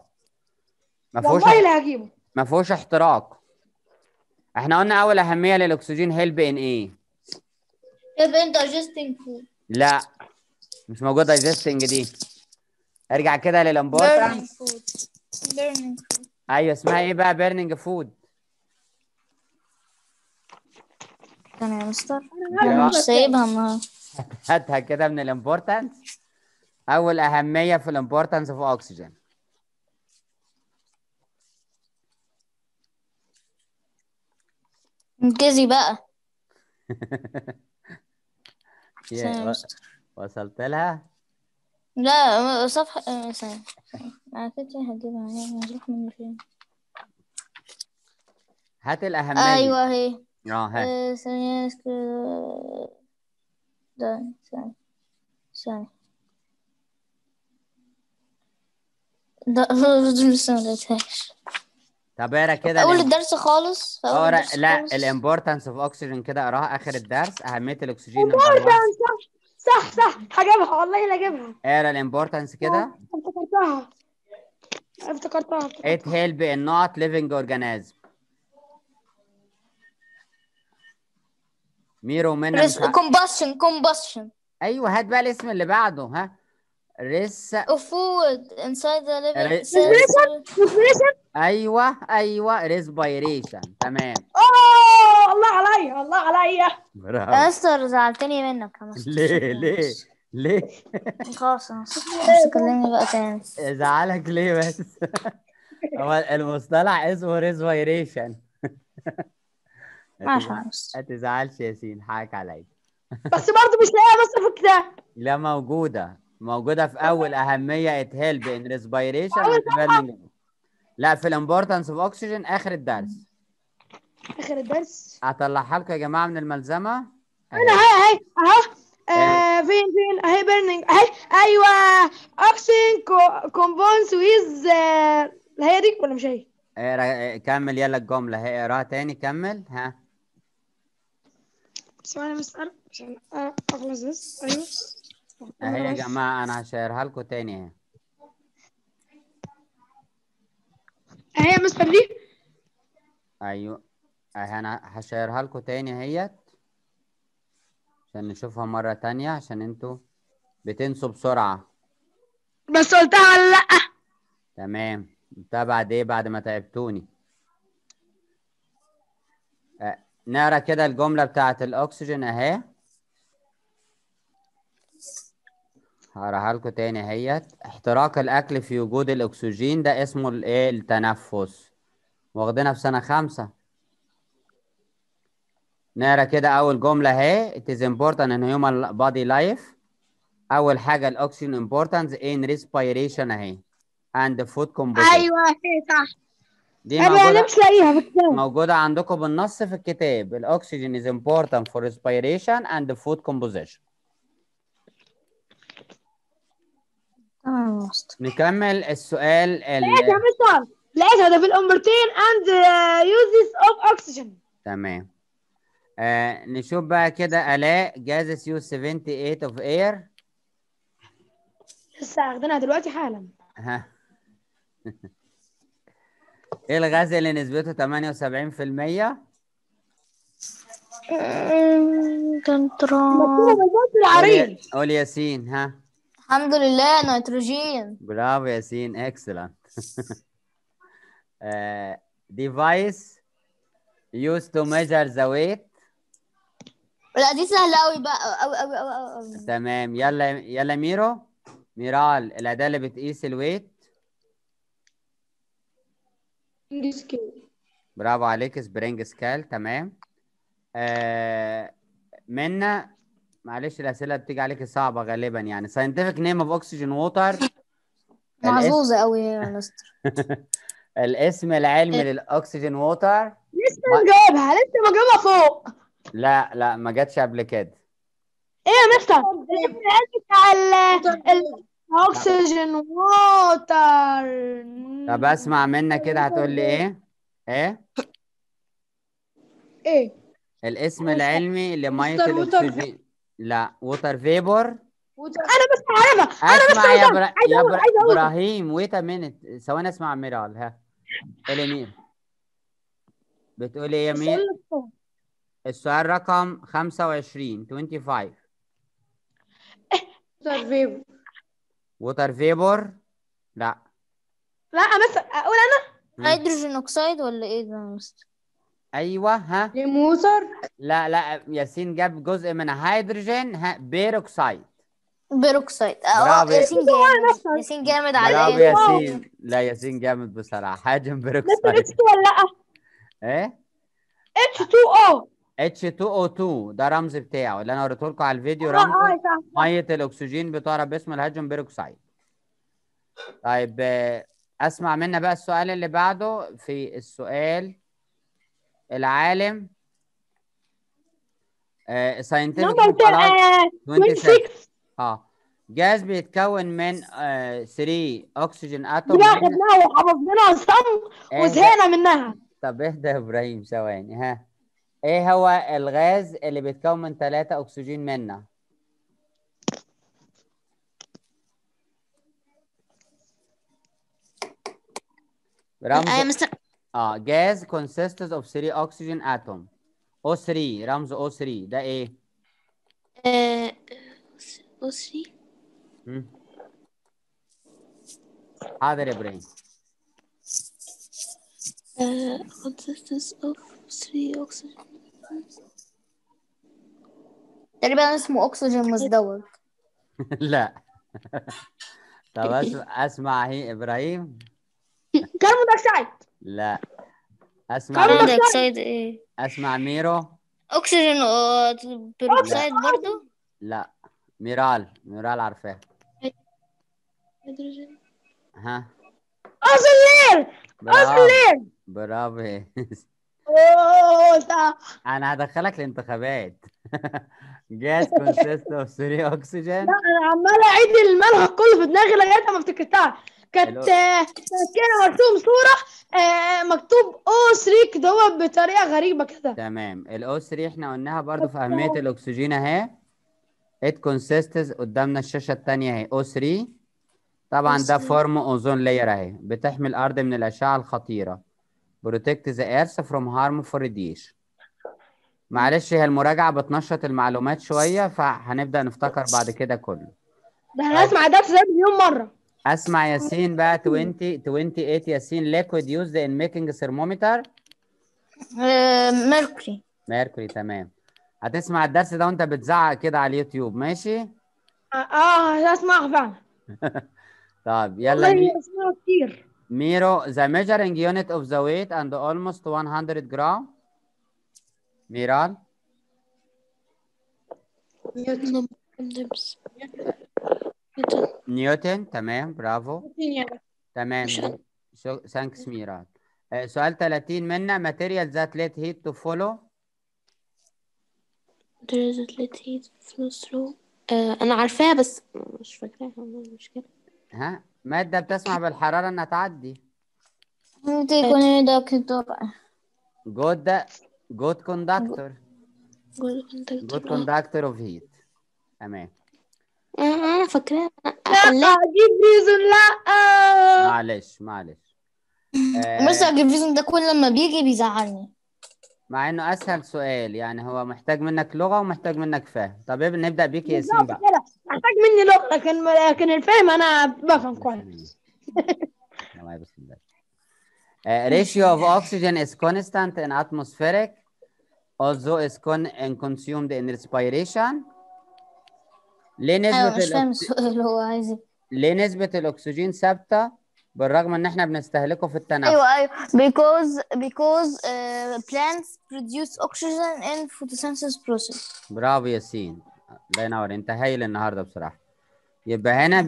ما فيهوش احتراق. احنا قلنا اول اهميه للاكسجين هيلب ان ايه؟ هيلب ان digesting food. لا مش موجوده دايجستنج دي. ارجع كده للامبورتنس. burning food. ايوه اسمها ايه بقى بيرنينج فود؟ انا يا مستر انا مش سايبها النهارده. هاتها كده من الامبورتنس. اول اهميه في الامبورتنس اوف اوكسجين. انجزي بقى. وصلت لها؟ لا صفحة ثانية. على فكرة هجيبها هنروح من فين؟ هات الأهمية. أيوة هي. هات. ثانية ده لسه ما لقيتهاش. طب اقرا كده أول الدرس خالص. لا الامبورتنس اوف اوكسجين كده اقراها آخر الدرس. أهمية الأكسجين. صح هجيبها والله هجيبها. اقرا الامبورتنس كده. افتكرتها. It help in not living organism. ميرو منى combustion. ايوه هات بقى الاسم اللي بعده. ها food inside the living respiration. ايوه respiration. تمام. الله عليا برافو. استر زعلتني منك. ليه خلاص كلمني بقى تاني. ازعلك ليه بس؟ هو المصطلح اسمه respiration. ما تزعلش يا ياسين حقك عليا. بس برضه مش لاقيها بس في الكتاب. لا موجودة في أول أهمية it help in respiration. لا في الامبورتنس اوف اوكسجين آخر الدرس. أطلعها لكم يا جماعة من الملزمة. أنا هاي فين أهي بيرنينج أهي. أيوه أوكسجين كومبونس ويز. هي دي ولا مش هي؟ كمل يلا الجملة. هي اقراها تاني كمل. ها ثواني مسألة عشان أخلص بس. أيوه اهي يا جماعة أنا هشيرها لكم تاني اهي يا مستر دي. أيوه اهي أنا هشيرها لكم تاني اهيت عشان نشوفها مرة تانية عشان انتوا بتنسوا بسرعة. بس قلتها ولا لأ؟ تمام. قلتها بعد ايه؟ بعد ما تعبتوني. نقرا كده الجملة بتاعت الأكسجين اهي. هقراها لكم تاني اهيت. احتراق الأكل في وجود الأكسجين ده اسمه الايه؟ التنفس. واخدينها في سنة 5. نقرا كده أول جملة اهي. It is important in human body life. اول حاجه الاكسجين امبورتانس ان ريسبيريشن اهي اند فود كومبوزيشن. ايوه صح. دي انا مش لاقيها في الكتاب. موجوده عندكم بالنص في الكتاب. الاكسجين از امبورتانت فور ريسبيريشن اند فود كومبوزيشن. نكمل السؤال. لقيتها ده في الامبرتين and uses of oxygen. تمام. نشوف بقى كده آلاء gases use 78 of air. لسه واخدينها دلوقتي حالا. ها ايه الغاز اللي نسبته 78%؟ قول ياسين. ها الحمد لله نيتروجين. برافو ياسين، اكسلنت. device used to measure the weight. لا دي سهلة أوي بقى، أوي. تمام. يلا ميرال، الأداة اللي بتقيس الويت. برافو عليك، سبرينج سكال. تمام. منا، معلش الأسئلة بتيجي عليك صعبة غالبا يعني. scientific name of oxygen water. محظوظة أوي يا مستر. الاسم العلمي للأكسجين ووتر. لسه مجاوبها فوق. لا ما جاتش قبل كده. ايه يا مستر؟ الاسم العلمي بتاع الاكسجين ووتر. طب اسمع منك كده، هتقول لي ايه الاسم العلمي لميه الاكسجين؟ لا، ووتر فيبور. انا بس عارفها. اسمع يا ابراهيم، ويت ا مينت، ثواني اسمع ميرال. ها قولي مين بتقول ايه يا مير؟ السؤال رقم 25. ووتر فيبور. لا بس اقول انا هيدروجين اوكسيد ولا ايه ده يا مستر؟ ايوه. ها ليموتر. لا ياسين جاب جزء من هيدروجين. بيروكسيد. بيروكسيد. برافو ياسين جامد على برافو ياسين. لا ياسين جامد بصراحه. حاجم بيروكسيد. ولا لا؟ ايه H2O. H2O2 ده رمز بتاعه اللي انا وريته لكم على الفيديو. رمزه ميه الاكسجين بتعرف باسم الهيدروجين بيروكسيد. طيب اسمع منا بقى السؤال اللي بعده. في السؤال العالم scientific name 26. جاز بيتكون من 3 اكسجين اتوم. دي خدناها وحفظناها صم وزهقنا منها. طب اهدى يا ابراهيم ثواني. ها ايه هو الغاز اللي بيتكون من 3 اكسجين منه؟ رمز جاز consists of 3 oxygen atom. O3 رمز O3 ده ايه؟ O3. حاضر يا ابراهيم. consists of 3 oxygen. تقريبا اسمه اكسجين مزدوج. لا. طب اسمع هي ابراهيم. كربون دايوكسيد. لا. اسمع كربون دايوكسيد ايه؟ اسمع ميرو. اكسجين بيروكسيد برضو. لا ميرال عارفاه. هيدروجين. ها اوزلير. برافو. انا هدخلك الانتخابات. جاز كونسيست اوف 3 اوكسجين. لا انا عمال اعيد المنهج كله في دماغي لغايه ما افتكرتها. كانت كده مرسوم صوره مكتوب O3 كده هو بطريقه غريبه كده. تمام. الO3 احنا قلناها برضو في اهميه الاكسجين اهي. it consists قدامنا الشاشه الثانيه اهي O3. طبعا ده فورم اوزون لاير اهي، بتحمي الارض من الاشعه الخطيره. protect the earth from harmful radiation. معلش هي المراجعه بتنشط المعلومات شويه، فهنبدا نفتكر بعد كده كله. ده انا اسمع درس ده مليون مره. اسمع ياسين بقى. 28 ياسين. liquid used in making thermometer. ميركوري. تمام. هتسمع الدرس ده وانت بتزعق كده على اليوتيوب، ماشي؟ اسمع فعلا. طب يلا اسمع كتير. ميرو. the measuring unit of the weight and almost 100 جرام. ميرال. نيوتن. تمام، برافو. تمام. مش ثانكس ميراد. سؤال 30 منا. material that let heat to follow. there is a let heat flow through. أنا عارفاها بس مش فاكراها، مش كده. ها، مادة بتسمح بالحرارة انها تعدي. تكون دكتور. good conductor. good conductor of heat. تمام. أنا فاكراها. لا جيب ريزون. لا معلش مستر جيفيزون ده كل لما بيجي بيزعلني. مع انه اسهل سؤال، يعني هو محتاج منك لغة ومحتاج منك فهم. طب نبدأ بيك يا ياسين بالظبط بقى. كده، محتاج مني لغة لكن الفهم انا بفهم كويس. بسم الله. ratio of oxygen is constant in atmospheric although is consumed in respiration. ايوه مش فاهم السؤال هو عايز ايه. ليه نسبة الأكسجين ثابتة بالرغم إن إحنا بنستهلكه في التنفس؟ ايوه because plants produce oxygen in photosynthesis process. برافو ياسين، الله ينور، أنت هايل النهارده بصراحة. يبقى هنا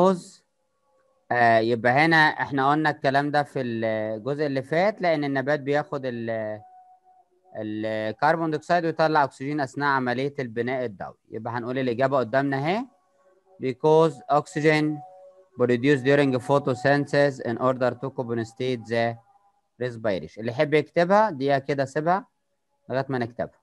يبقى هنا إحنا قلنا الكلام ده في الجزء اللي فات، لأن النبات بياخد الكربون دioxide ويطلع أكسجين أثناء عملية البناء الضوئي. يبقى هنقول الإجابة قدامنا أهي. because oxygen produced during photosynthesis in order to compensate the respiration. اللي يحب يكتبها دي كده سيبها لغايه ما نكتبها.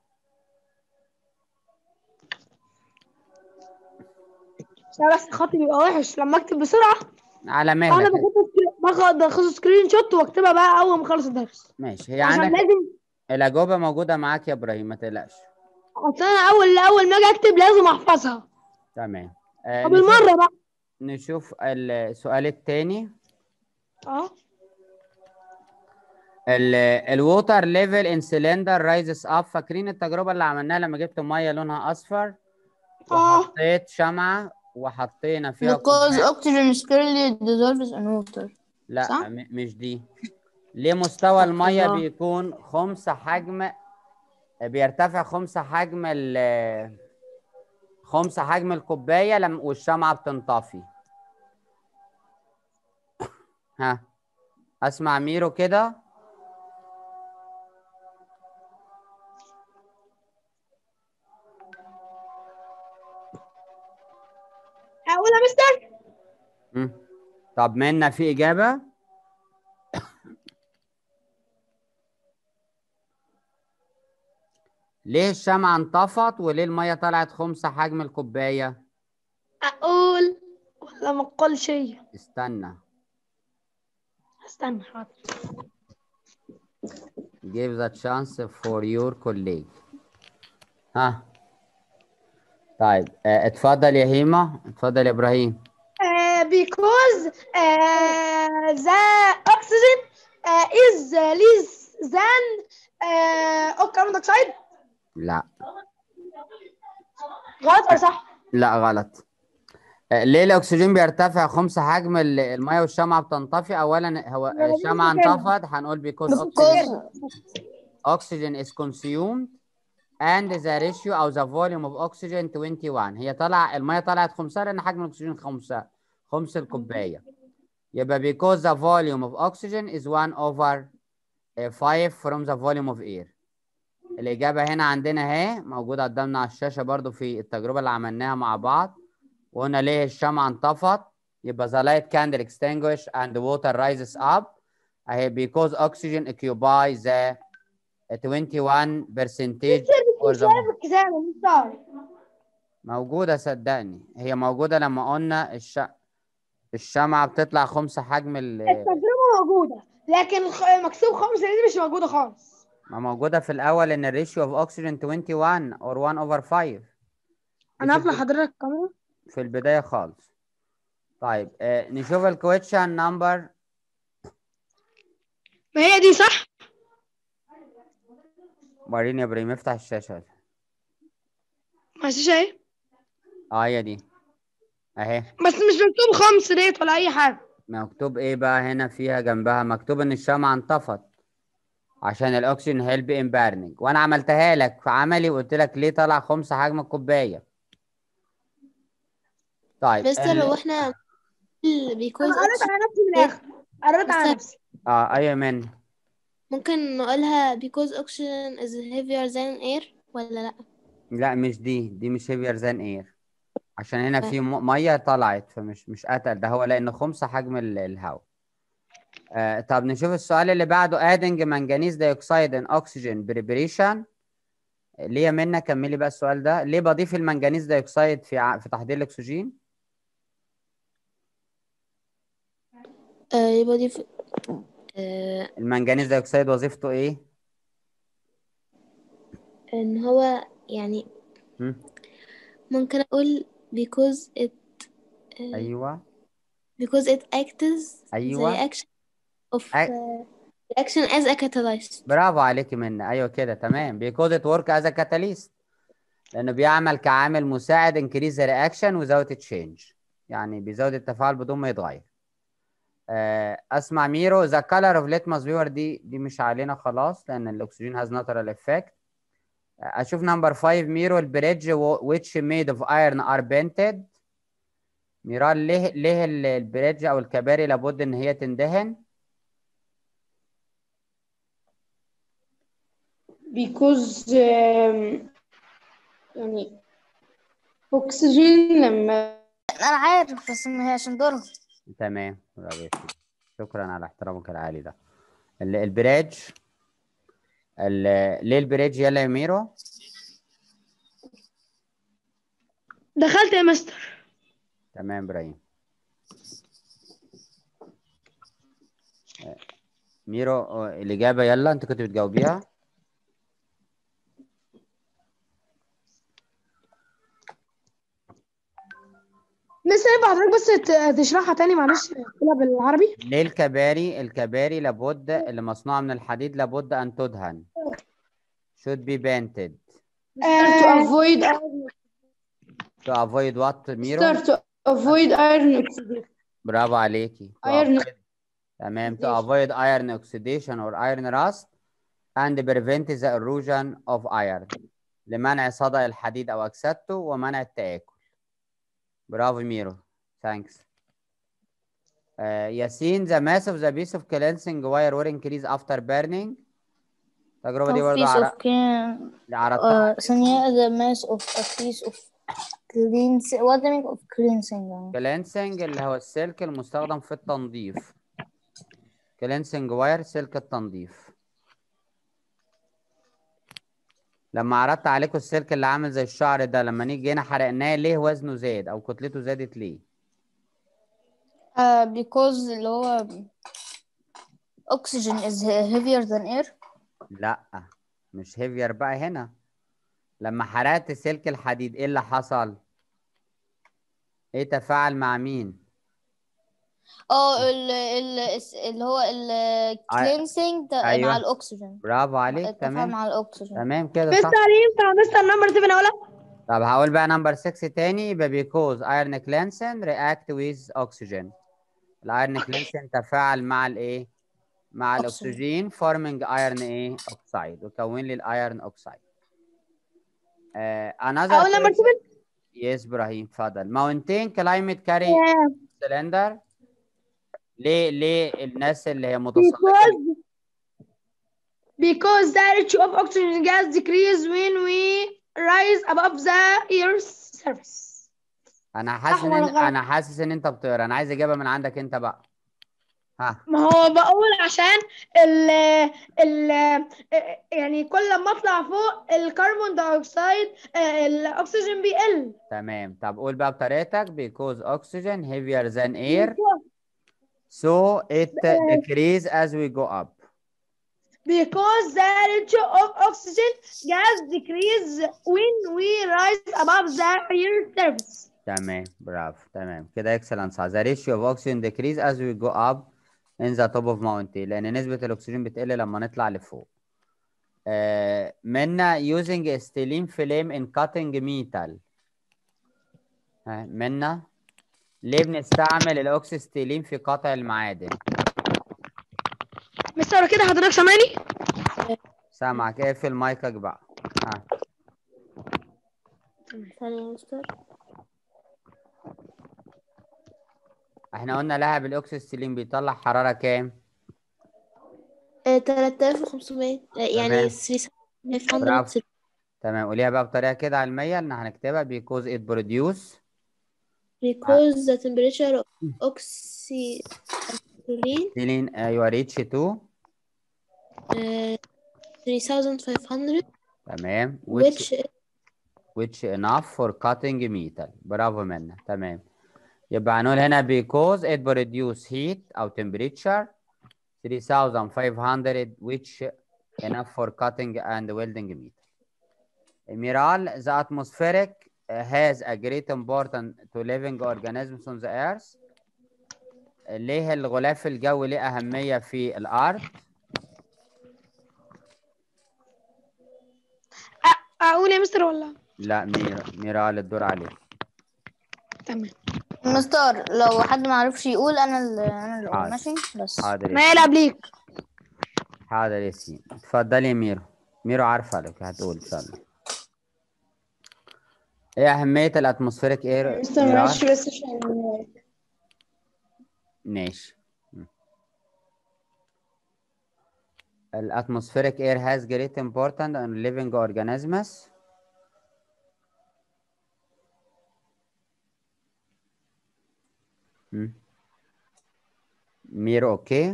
بس خطي بيبقى وحش لما اكتب بسرعه. على مهلك. انا باخد سكرين شوت واكتبها بقى اول ما اخلص الدرس. ماشي، هي عشان عندك لازم الاجوبه موجوده معاك يا ابراهيم، ما تقلقش. اصل انا اول ما اجي اكتب لازم احفظها. تمام. بالمره بقى. نشوف السؤال الثاني. الووتر ليفل ان سلندر رايزز اب. فاكرين التجربه اللي عملناها لما جبت ميه لونها اصفر وحطيت شمعه وحطينا فيها because oxygen scarcely dissolves in water. لا صح؟ مش دي. ليه مستوى الميه بيكون خمس حجم، بيرتفع خمس حجم الكوبايه لما والشمعه بتنطفي؟ ها، اسمع ميرو كده. اقول يا مستر. طب منا في اجابه؟ ليه الشمعة انطفت وليه المية طلعت خمسة حجم الكوباية؟ أقول ولا ما أقولش شيء؟ استنى حاضر. Give the chance for your colleague. ها طيب اتفضل يا هيما، اتفضل يا إبراهيم. Because the oxygen is less than carbon dioxide. لا غلط ولا صح؟ لا غلط. ليه الأكسجين بيرتفع خمسة حجم المية والشمعة بتنطفي؟ أولا هو الشمعة انطفت، هنقول because oxygen is consumed and the ratio أو the volume of oxygen 21. هي المية طلعت خمسة لأن حجم الأكسجين خمس الكوباية. يبقى because the volume of oxygen is 1/5 from the volume of air. الإجابة هنا عندنا اهي موجودة قدامنا على الشاشة برضو في التجربة اللي عملناها مع بعض. وقلنا ليه الشمعة انطفت؟ يبقى the light candle extinguished and the water rises up اهي because oxygen occupies the 21% or the موجودة. صدقني هي موجودة لما قلنا الشمعة بتطلع خمسة حجم التجربة موجودة، لكن مكتوب خمسة دي مش موجودة خالص. ما موجودة في الأول إن الريشيو اوف أكسجين 21 or 1/5. أنا هطلع حضرتك الكاميرا في البداية خالص. طيب نشوف الكويشن نمبر. ما هي دي صح؟ وريني يا إبراهيم، افتح الشاشة. ماشي شايف؟ هي دي اهي. بس مش مكتوب خمس ديت ولا أي حاجة. مكتوب إيه بقى هنا فيها جنبها؟ مكتوب إن الشمعة انطفت عشان الأكسجين هيلب إن بارنينج، وأنا عملتها لك في عملي وقلت لك ليه طلع خمسة حجم الكوباية. طيب مستر لو احنا because انا قريت على نفسي من الاخر، قريت على نفسي. ايوه من ممكن نقولها because oxygen is heavier than air ولا لا؟ لا مش دي مش heavier than air، عشان هنا في ميه طلعت فمش اتقل، ده هو لان خمسة حجم الهواء. طب نشوف السؤال اللي بعده. adding manganese dioxide in oxygen preparation. ليه يا منى كملي بقى السؤال ده، ليه بضيف المنجنيز دايوكسيد في تحضير الاكسجين؟ يبقى دي المنجنيز دايوكسيد وظيفته ايه؟ ان هو يعني ممكن اقول because it ايوه because it acts the ايوه reaction of reaction as a catalyst. برافو عليكي منى، ايوه كده تمام. because it work as a catalyst، لانه بيعمل كعامل مساعد increase the reaction without change، يعني بيزود التفاعل بدون ما يتغير. اسمع ميرو the color of litmus paper دي مش علينا خلاص لان الاكسجين has natural effect. اشوف نمبر 5 ميرو البريدج which made of iron are painted. ميرال ليه البريدج او الكباري لابد ان هي تندهن؟ because يعني أكسجين لما انا عارف بس ما هي عشان دورها. تمام برافو، شكرا على احترامك العالي ده. البريدج ليه البريدج يلا يا ميرو؟ دخلت يا مستر. تمام ابراهيم. ميرو الاجابه يلا انت كنت بتجاوبيها. مستر ينفع حضرتك بس تشرحها تاني معلش كده بالعربي؟ ليه الكباري لابد اللي مصنوعه من الحديد لابد ان تدهن should be painted to avoid what ميرو؟ to avoid iron oxidation. برافو عليكي. تمام to avoid iron oxidation or iron rust and prevent the erosion of iron، لمنع صدأ الحديد أو أكسدته ومنع التآكل. برافو ميرو thanks. ياسين the mass of the piece of cleansing wire will increase after burning. التجربة دي برضه عرضتها. ثانية the mass of a piece of cleansing. what the meaning of cleansing؟ cleansing اللي هو السلك المستخدم في التنظيف. cleansing wire سلك التنظيف. لما عرضت عليكم السلك اللي عامل زي الشعر ده لما نيجي هنا حرقناه ليه وزنه زاد او كتلته زادت ليه؟ because اللي هو oxygen is heavier than air. لا مش heavier بقى هنا. لما حرقت سلك الحديد ايه اللي حصل؟ ايه تفاعل مع مين؟ اللي هو cleansing أيوة. مع الاكسجين. برافو عليك تمام مع الاكسجين. تمام كده صح. مستر ينفع مستر نمبر 7 اقولها؟ طب هقول بقى نمبر 6 تاني. يبقى because iron cleansing react with oxygen. الايرن كلينسين تفاعل مع الايه؟ مع الاكسجين forming iron ايه؟ اوكسايد وكون لي الايرن اوكسايد. another اقول نمبر 7. يس ابراهيم اتفضل. mountain climate carry cylinder. ليه الناس اللي هي متسلقه؟ because the ratio of oxygen gas decrease when we rise above the earth's surface. انا حاسس ان انت بتقرا، انا عايز اجابه من عندك انت بقى. ها ما هو بقول عشان ال يعني كل ما اطلع فوق الكربون دايوكسيد الاكسجين بيقل. تمام. طب قول بقى بطريقتك. because oxygen heavier than air so it decrease as we go up. because the ratio of oxygen gas decrease when we rise above the earth's surface. تمام برافو تمام كده excellent صح. the ratio of oxygen decrease as we go up in the top of mountain، لأن نسبة الأكسجين بتقل لما نطلع لفوق. منا using ستيلين flame in cutting metal. منا ليه بنستعمل الأوكسستيلين في قطع المعادن؟ مستر كده حضرتك سامعني؟ سامعك. اقفل مايكك بقى. ثانية يا مستر. احنا قلنا لهب الاكسجين بيطلع حرارة كام؟ 3500 يعني تمام. 3500. برافو. تمام، قوليها بقى بطريقة كده علمية ان هنكتبها because it produce. because the temperature of oxyacetylene ايوه reach to 3500 تمام which enough for cutting metal. برافو منا. تمام، يبقى هنقول هنا because it produce heat أو temperature 3500 which enough for cutting and welding metal. Miral, the atmospheric has a great importance to living organisms on the earth. ليه الغلاف الجوي ليه أهمية في الأرض؟ اقول يا مستر ولا؟ لا ميرال الدور عليك. تمام مستر، لو حد ما عرفش يقول انا اللي اقول. حاضر. ماشي بس. حاضر ما يلعب ليك. حاضر ياسين. اتفضلي يا ميرو. ميرو عارفة لك هتقول ان شاء الله. ايه أهمية الاتموسفيريك اير مستر ميرال؟ معلش بس عشان ماشي. الاتموسفيريك air has great importance on living organisms. ميرو اوكي.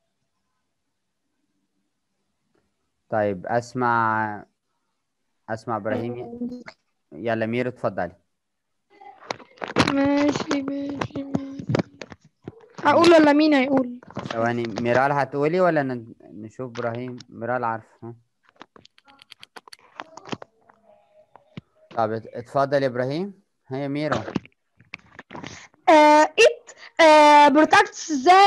طيب اسمع ابراهيم. يلا ميرو اتفضلي. ماشي. هقول ولا مين هيقول؟ ثواني، ميرال هتقولي ولا نشوف ابراهيم؟ ميرال عارفه. طب اتفضل يا ابراهيم. هي ميرو. It protects the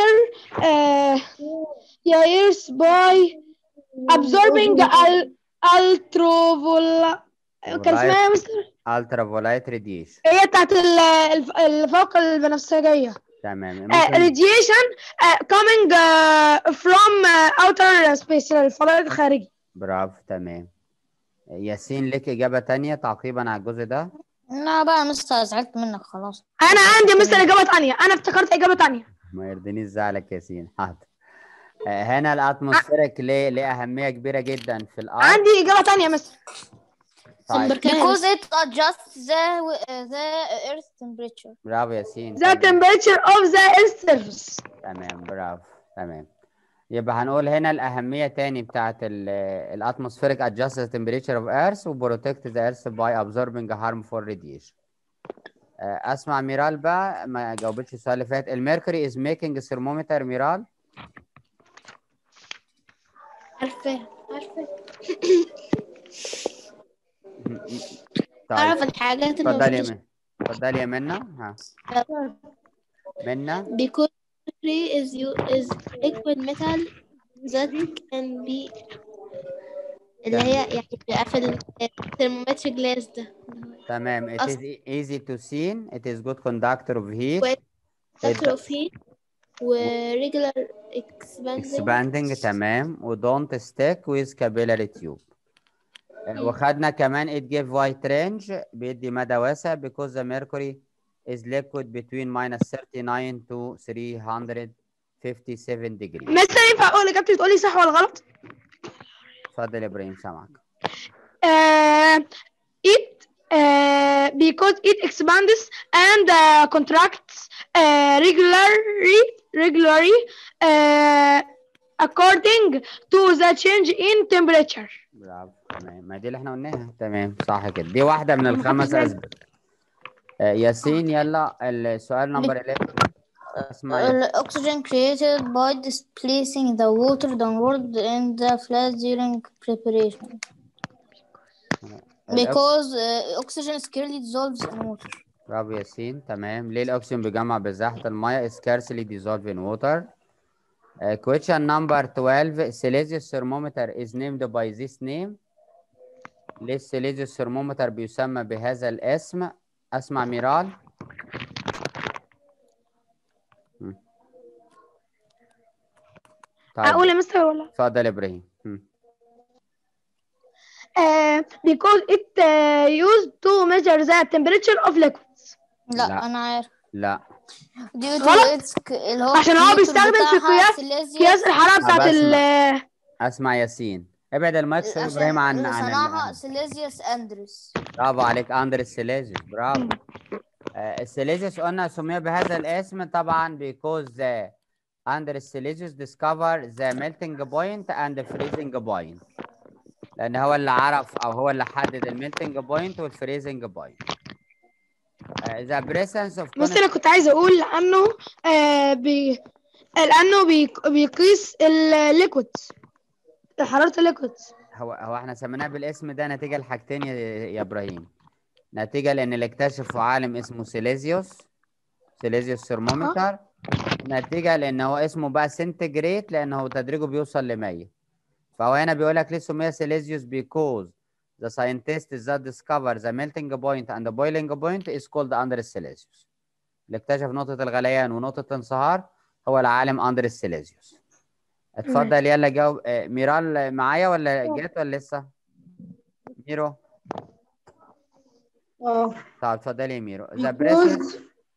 ears by absorbing ultraviolet. كان اسمها ايه يا مستر؟ ultraviolet radiation. هي بتاعت الفوق البنفسجية. تمام. radiation coming from outer space، الفضاء الخارجي. برافو. تمام. ياسين لك إجابة تانية تعقيبا على الجزء ده؟ لا بقى يا مستر، زعلت منك خلاص. أنا عندي مستر إجابة تانية، أنا افتكرت إجابة تانية. ما يرضينيش زعلك ياسين. حاضر. هنا الأتموسفيريك ليه أهمية كبيرة جدا في الأرض. عندي إجابة تانية يا مستر. طيب. because it adjusts the earth temperature. برافو ياسين. The temperature of the earth's surface. تمام برافو. تمام، يبقى هنقول هنا الأهمية تاني بتاعت الاتموسفيريك adjusts the temperature of earth و protect the earth by absorbing harmful radiation. اسمع ميرال بقى، ما جاوبتش السؤال اللي فات. الميركوري is making thermometer. ميرال عارفة طيب. أعرف الحاجات اللي اتفضلي يا منى. ها منى. because mercury is liquid metal that can be اللي هي يعني بيبقى في الترمومتر جلاس ده. تمام. It is easy to see. It is good conductor of heat. conductor of heat و regular expanding. تمام. و don't stick with capillary tube. وخدنا كمان it give wide range، بيدي مدى واسع because the mercury is liquid between -39 to 357 degrees. مستر ينفع أقول إجابتي تقولي صح ولا غلط؟ اتفضل يا إبراهيم سامعك. Because it expands and contracts regularly according to the change in temperature. برافو. تمام، ما دي اللي احنا قلناها. تمام صح كده، دي واحدة من الخمس أسباب. ياسين يلا السؤال نمبر 11. Oxygen created by displacing the water downward in the flash during preparation. Because oxygen scarcely dissolves in water. برافو ياسين. تمام. ليه الأكسجين بيجمع بزاحة المية؟ scarcely dissolve in water. Question number 12. Celsius thermometer is named by this name. ليه السيليزيوس thermometer بيسمى بهذا الاسم؟ أسمع ميرال. طيب. أقول يا مستر ولا؟ اتفضل يا إبراهيم. Because it used to measure the temperature of liquids. لا أنا عارف. لا غلط عشان هو بيستخدم في قياس الحرارة بتاعت اسمع ياسين، ابعد المايك شوية ابراهيم عن صنعها سيليزيوس اندرس. برافو عليك، اندرس سيليزيوس، برافو. السيليزيوس قلنا سمي بهذا الاسم طبعا because Andres Silesius discovered the melting point and the freezing point، لأن هو اللي عرف أو هو اللي حدد الميلتنج بوينت والفريزنج بوينت. the presence of بس أنا كنت عايزة أقول لأنه بيقيس الليكويدز، حرارة الليكويدز. هو احنا سميناه بالاسم ده نتيجة لحاجتين يا إبراهيم. نتيجة لأن اللي اكتشفه عالم اسمه سيليزيوس ثرمومتر. نتيجة لأن هو اسمه بقى سنتجريت لأنه تدريجه بيوصل ل 100. فهو هنا بيقول لك ليه سمي سيليزيوس because the scientist that discovered the melting point and the boiling point is called Andres Silesius. اللي اكتشف نقطة الغليان ونقطة الانصهار هو العالم أندريس سيليزيوس. اتفضل يلا جاوب. ميرال معايا ولا جت ولا لسه؟ ميرو؟ طب اتفضلي يا ميرو. The presence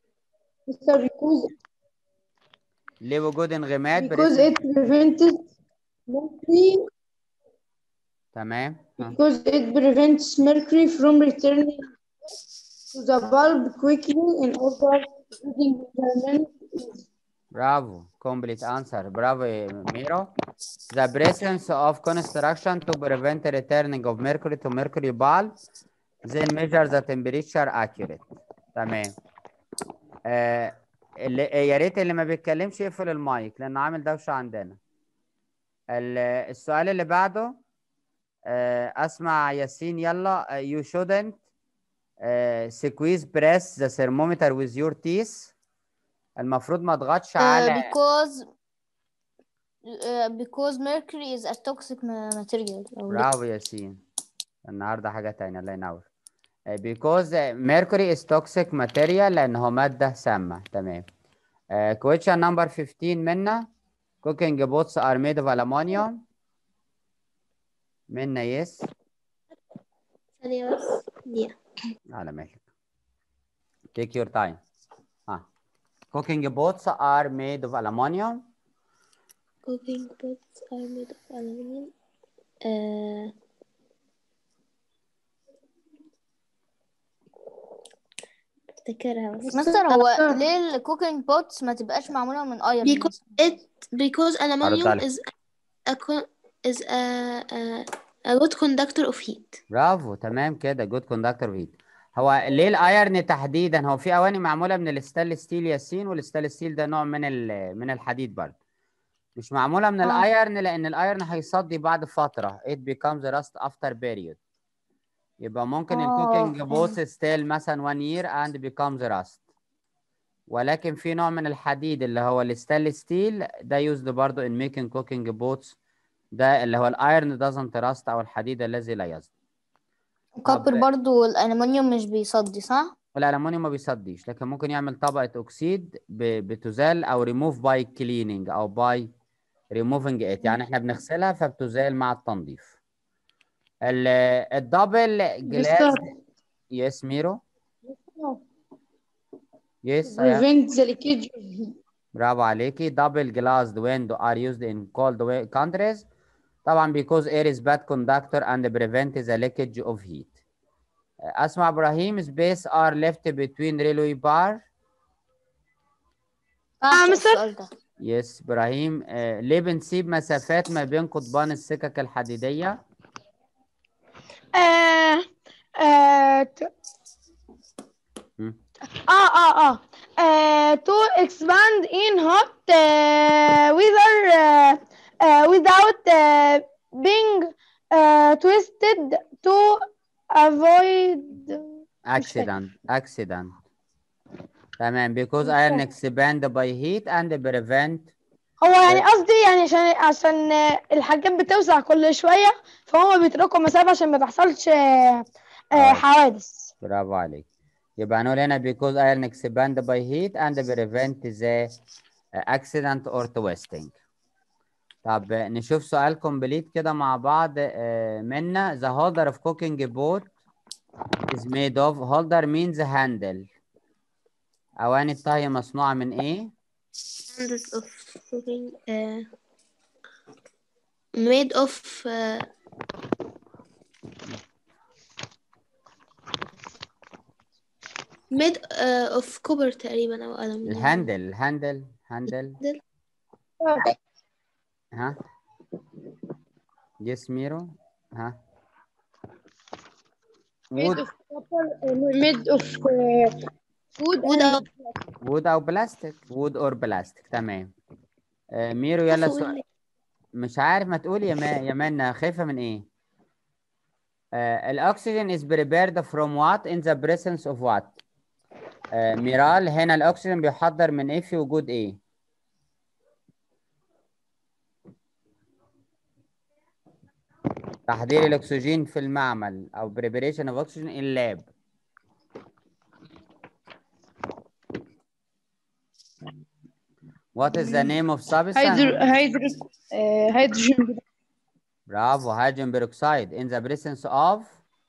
لوجود انغماد because it prevents mercury. تمام. Because it prevents mercury from returning to the bulb quickly in order to measurement. برافو. complete answer. برافو ميرو. The presence of construction to prevent returning of mercury to mercury bulb then measure the temperature accurate. تمام. يا ريت اللي ما بيتكلمش يقفل المايك لانه عامل دوشه عندنا. السؤال اللي بعده اسمع ياسين يلا. you shouldn't squeeze press the thermometer with your teeth. المفروض ما اضغطش على because mercury is a toxic material. برافو ياسين، النهارده حاجه تانية. الله ينور. because mercury is toxic material لأنه مادة سامة. تمام. question number 15 منا. cooking pots are made of aluminum. منا yes. ثانية بس. على مهلك. take your time. cooking pots are made of aluminum. Cooking pots are made of aluminum. افتكرها بس. مستر هو ليه الكوكينج بوتس ما تبقاش معمولة من ايرون؟ because aluminum is a good conductor of heat. برافو تمام كده good conductor of heat. هو ليه الايرن تحديدا؟ هو في اواني معموله من الستانلس ستيل ياسين، والستانلس ستيل ده نوع من الحديد برضه. مش معموله من الايرن لان الايرن هيصدي بعد فتره. it becomes rust after period. يبقى ممكن الكوكينج بوتس ستيل مثلا 1 year and becomes rust. ولكن في نوع من الحديد اللي هو الستانلس ستيل ده يوزد برضه in making cooking pots. ده اللي هو الايرن doesn't rust او الحديد الذي لا يصدي. الكوبر برضو الألمنيوم مش بيصدي صح؟ الألمنيوم ما بيصديش، لكن ممكن يعمل طبقة أكسيد بتزال أو ريموف باي كليننج أو باي ريموفنج إت، يعني إحنا بنغسلها فبتزال مع التنظيف. الدبل جلاس. يس ميرو. يس. prevent the leakage of heat. برافو عليكي. double glassed window are used in cold countries. طبعا because air is bad conductor and prevent the leakage of heat. اسمع ابراهيم. space are left between railway bar. السؤال ده. يس ابراهيم. ليه بنسيب مسافات ما بين قضبان السكك الحديدية؟ to expand in hot weather without being twisted to avoid accident. تمام. because iron expand by heat and prevent. هو يعني قصدي يعني عشان الحاجات بتوسع كل شوية فهم بيتركوا مسافة عشان ما تحصلش حوادث. برافو عليك. يبقى هنقول هنا because iron expand by heat and prevent the accident or twisting. طب نشوف سؤال كومبليت كده مع بعض منا. the holder of cooking pot is made of. holder means handle. أواني الطهي مصنوعة من إيه؟ Standards of made of copper تقريبا أو ألمنيوم. الهاندل ها يس ميرو ها made of copper made of wood أو بلاستيك wood or بلاستيك. تمام. ميرو يلا سؤال. مش عارف، ما تقولي يا منى خايفة من إيه؟ الأكسجين is prepared from what in the presence of what؟ ميرال هنا الأكسجين بيحضر من إيه في وجود إيه؟ تحضير الأكسجين في المعمل أو preparation of oxygen in lab. What is the name of substance? hydrogen. برافو. hydrogen peroxide in the presence of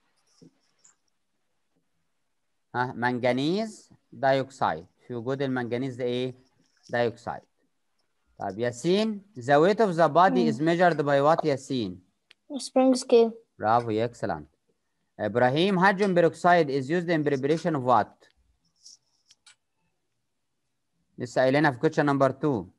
منجنيز دايوكسيد. في وجود المنجنيز ده ايه؟ دايوكسيد. طب ياسين the weight of the body is measured by what ياسين؟ spring scale. برافو excellent. إبراهيم hydrogen peroxide is used in preparation of what؟ لسه قايلينها في question number 2.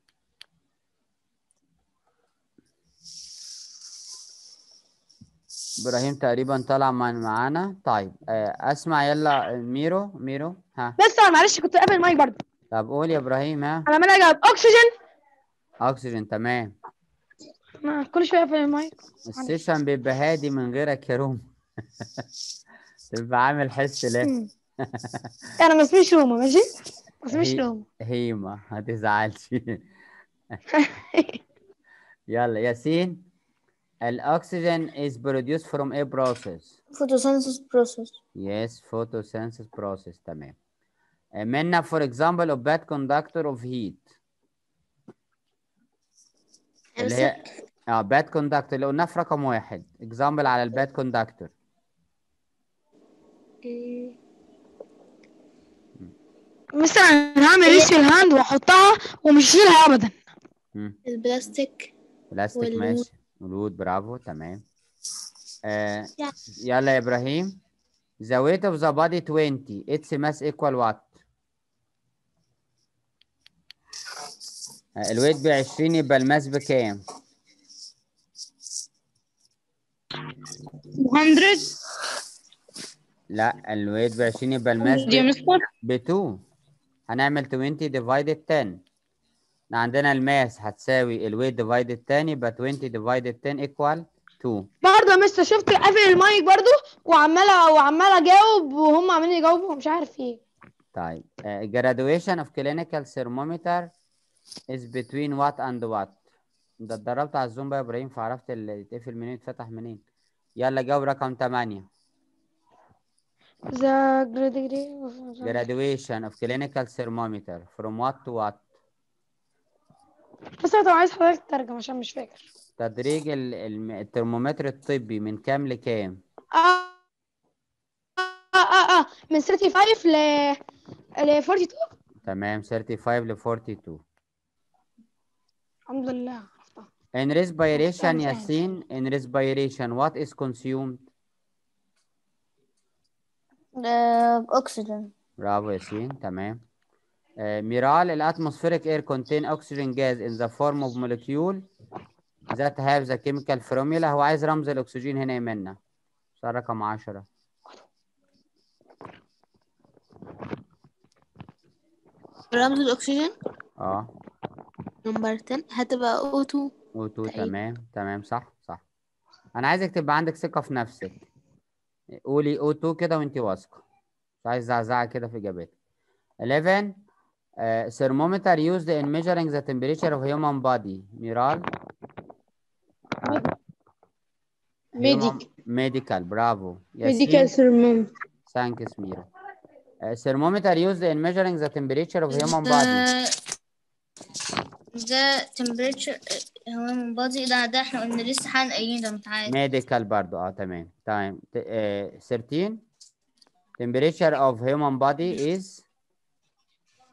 ابراهيم تقريبا طلع معانا. طيب اسمع يلا ميرو ها. بس معلش كنت قافل المايك برضه. طب قول يا ابراهيم ها. انا عمال اجاوب اكسجين. تمام. كل شويه اقفل المايك. السيشن بيبقى هادي من غيرك يا روما. تبقى عامل حس ليه؟ انا ما اسميش روما ماشي؟ ما اسميش روما. هيما ما تزعلش. يلا ياسين. الأكسجين is produced from a process. Photosynthesis process. Yes, photosynthesis process. تمام. منها for example of bad conductor of heat. اللي هي bad conductor اللي قلناه في رقم 1. example على الباد conductor. مثلا هعمل ريس في الهاند واحطها ومش هشيلها ابدا. البلاستيك ماشي. والوود. برافو. تمام. يلا يا ابراهيم. the weight of the body 20 its mass equal what؟ الويت ب20 يبقى الماس بكام؟ 100. لا الويت ب20 يبقى الماس ب2. هنعمل 20 divided 10. عندنا الماس هتساوي الويت divided 10 يبقى 20 divided 10 equal 2. برضه يا مستر شفت قافل المايك برضه وعمال اجاوب وهم عمالين يجاوبوا مش عارف ايه. طيب graduation of clinical thermometer is between what and what؟ انت اتدربت على الزوم بقى يا ابراهيم فعرفت اللي يتقفل منين يتفتح منين. يلا جاوب رقم 8. The graduation of clinical thermometer from what to what؟ بس انا عايز حضرتك تترجم عشان مش فاكر. تدريج الترمومتر الطبي من كام لكام؟ من 35 ل 42. تمام 35 ل 42. الحمد لله. In respiration ياسين in respiration what is consumed؟ oxygen. برافو ياسين. تمام. ميرال الاتموسفيريك air contain oxygen gas in the form of molecule that have the chemical formula. هو عايز رمز الاكسجين هنا يا منى. سؤال رقم 10. رمز الاكسجين نمبر 10 هتبقى O2. O2. تمام صح. انا عايزك تبقى عندك ثقة في نفسك. قولي O2 كده وانت واثقة. مش عايز زعزعة كده في اجابتك. 11 thermometer used in measuring the temperature of human body. ميرال. medical. برافو. medical thermometer. Thanks ميرا. thermometer used in measuring the temperature of human body. ده temperature human body ده احنا قلنا لسه قايلين ده متعادل. medical برضو تمام. 13 temperature of human body is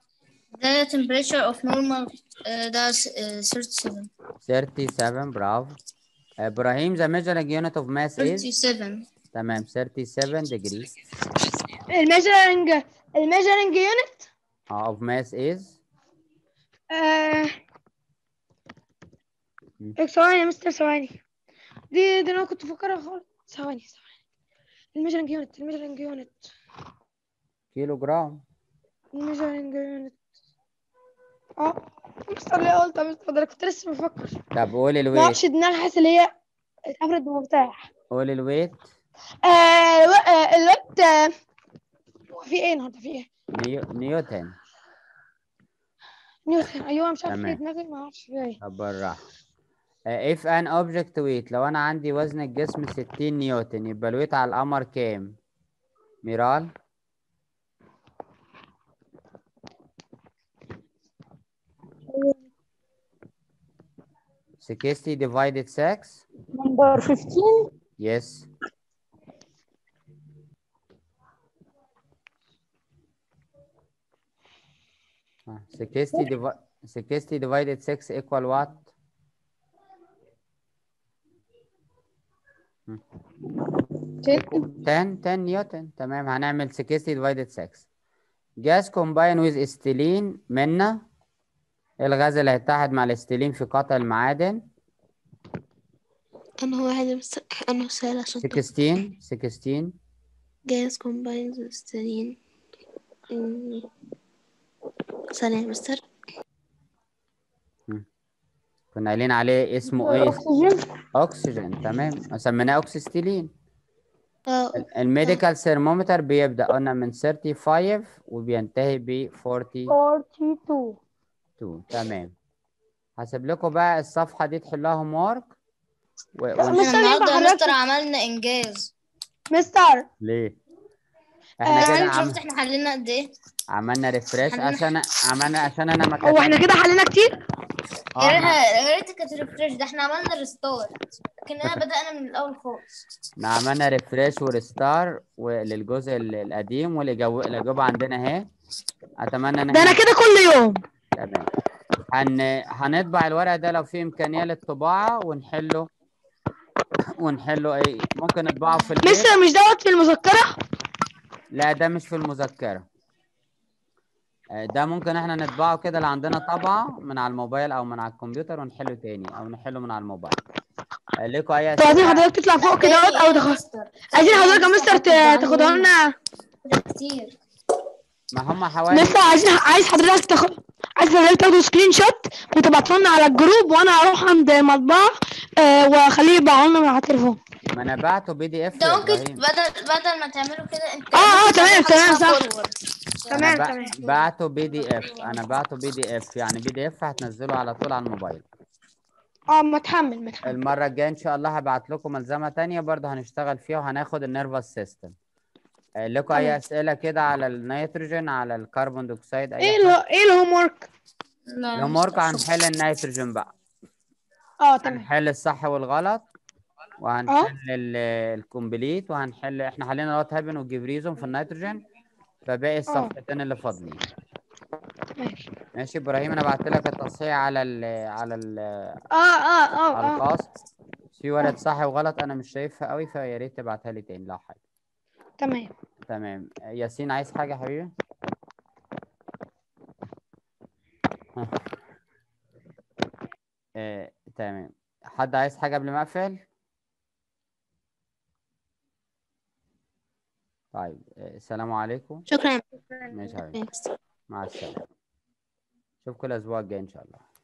The temperature of normal ده 37. 37 برافو. إبراهيم the measuring unit of mass is 37. تمام 37 degree. الميجرنج يونت of mass is ثواني يا مستر، ثواني. دي انا كنت بفكرها خالص. ثواني. الميجرنج يونت كيلو جرام. الميجرنج يونت مستر ليه قلت يا مستر؟ ده انا كنت لسه بفكر. طب قولي ما الويت. اعرفش دماغي، حاسس ان هي اتقفلت بمفتاح. قولي الويت. الوقت في ايه النهارده؟ في ايه؟ نيوتن. ايوه مش عارف ايه تمام. دماغي، ما اعرفش في ايه. طب بالراحة. if an object weight، لو انا عندي وزن الجسم 60 نيوتن، يبقى الويت على القمر كام؟ ميرال. 60 divided 6. Number 15. Yes. Uh, 60 divided 6 equal what? 10 نيوتن. تمام. هنعمل 60 divided 6. Gas combined with ستيلين منا. الغاز اللي هيتحد مع الاستيلين في قطع المعادن. أنا هو واحد بس، أنا سهل عشان 16 gas combines with ستيرين. ثانية يا مستر. كنا قايلين عليه اسمه ايه؟ اكسجين. تمام. سميناه اوكسستيلين. الميديكال ثيرمومتر بيبدأ قلنا من 35 وبينتهي ب 42. تمام. هسيب لكم بقى الصفحة دي تحلوها هوم وورك. النهارده يا مستر عملنا انجاز. مستر ليه؟ احنا كده شفت احنا حلينا قد ايه؟ عملنا ريفريش عشان انا ما هو احنا كده حلينا كتير؟ يا ريت كانت ريفريش، ده احنا عملنا ريستار، لكننا بدأنا من الأول خالص. احنا عملنا ريفريش وريستار للجزء القديم، والإجابة عندنا اهي. أتمنى إن ده أنا كده كل يوم. تمام. هنطبع الورق ده لو في إمكانية للطباعة ونحله إيه، ممكن نطبعه في البيت. مستر مش دوت في المذكرة؟ لا ده مش في المذكرة. ده ممكن احنا نطبعه كده لو عندنا طبعة من على الموبايل او من على الكمبيوتر ونحله تاني، او نحله من على الموبايل. ليكم اي اسئله؟ عايزين حضرتك تطلع فوق كده او عايزين حضرتك يا مستر تاخدها لنا كتير. ما هم حوالي مستر عايز حضرتك تاخدوا سكرين شوت وتبعتوا لنا على الجروب، وانا اروح عند مطبعة واخليه يبعوا لنا على التليفون. ما انا بعته PDF. ده ممكن بدل ما تعملوا كده انت تمام صح. تمام. بعته PDF. انا بعته PDF، يعني PDF هتنزله على طول على الموبايل. ما تحمل. المره الجايه ان شاء الله هبعت لكم ملزمه ثانيه برضه هنشتغل فيها، وهناخد النيرفس سيستم. لكم اي اسئله كده على النيتروجين، على الكربون دioxide؟ ايه الهوم ورك؟ الهوم ورك هنحل النيتروجين بقى. تمام. هنحل الصح والغلط، وهنحل الكومبليت، وهنحل احنا حلينا وات هابن وجيف ريزون في النيتروجين، فباقي الصفحتين اللي فاضلين. ماشي ابراهيم، انا بعت لك التصحيح على الخاص. في ورقه صح وغلط انا مش شايفها قوي، فيا ريت تبعتها لي تاني لو حاجه. تمام. ياسين عايز حاجه يا حبيبي؟ تمام. حد عايز حاجه قبل ما اقفل؟ طيب السلام عليكم. شكرا. ماشي يا حبيبي، مع السلامه. اشوفكم الاسبوع الجاي ان شاء الله.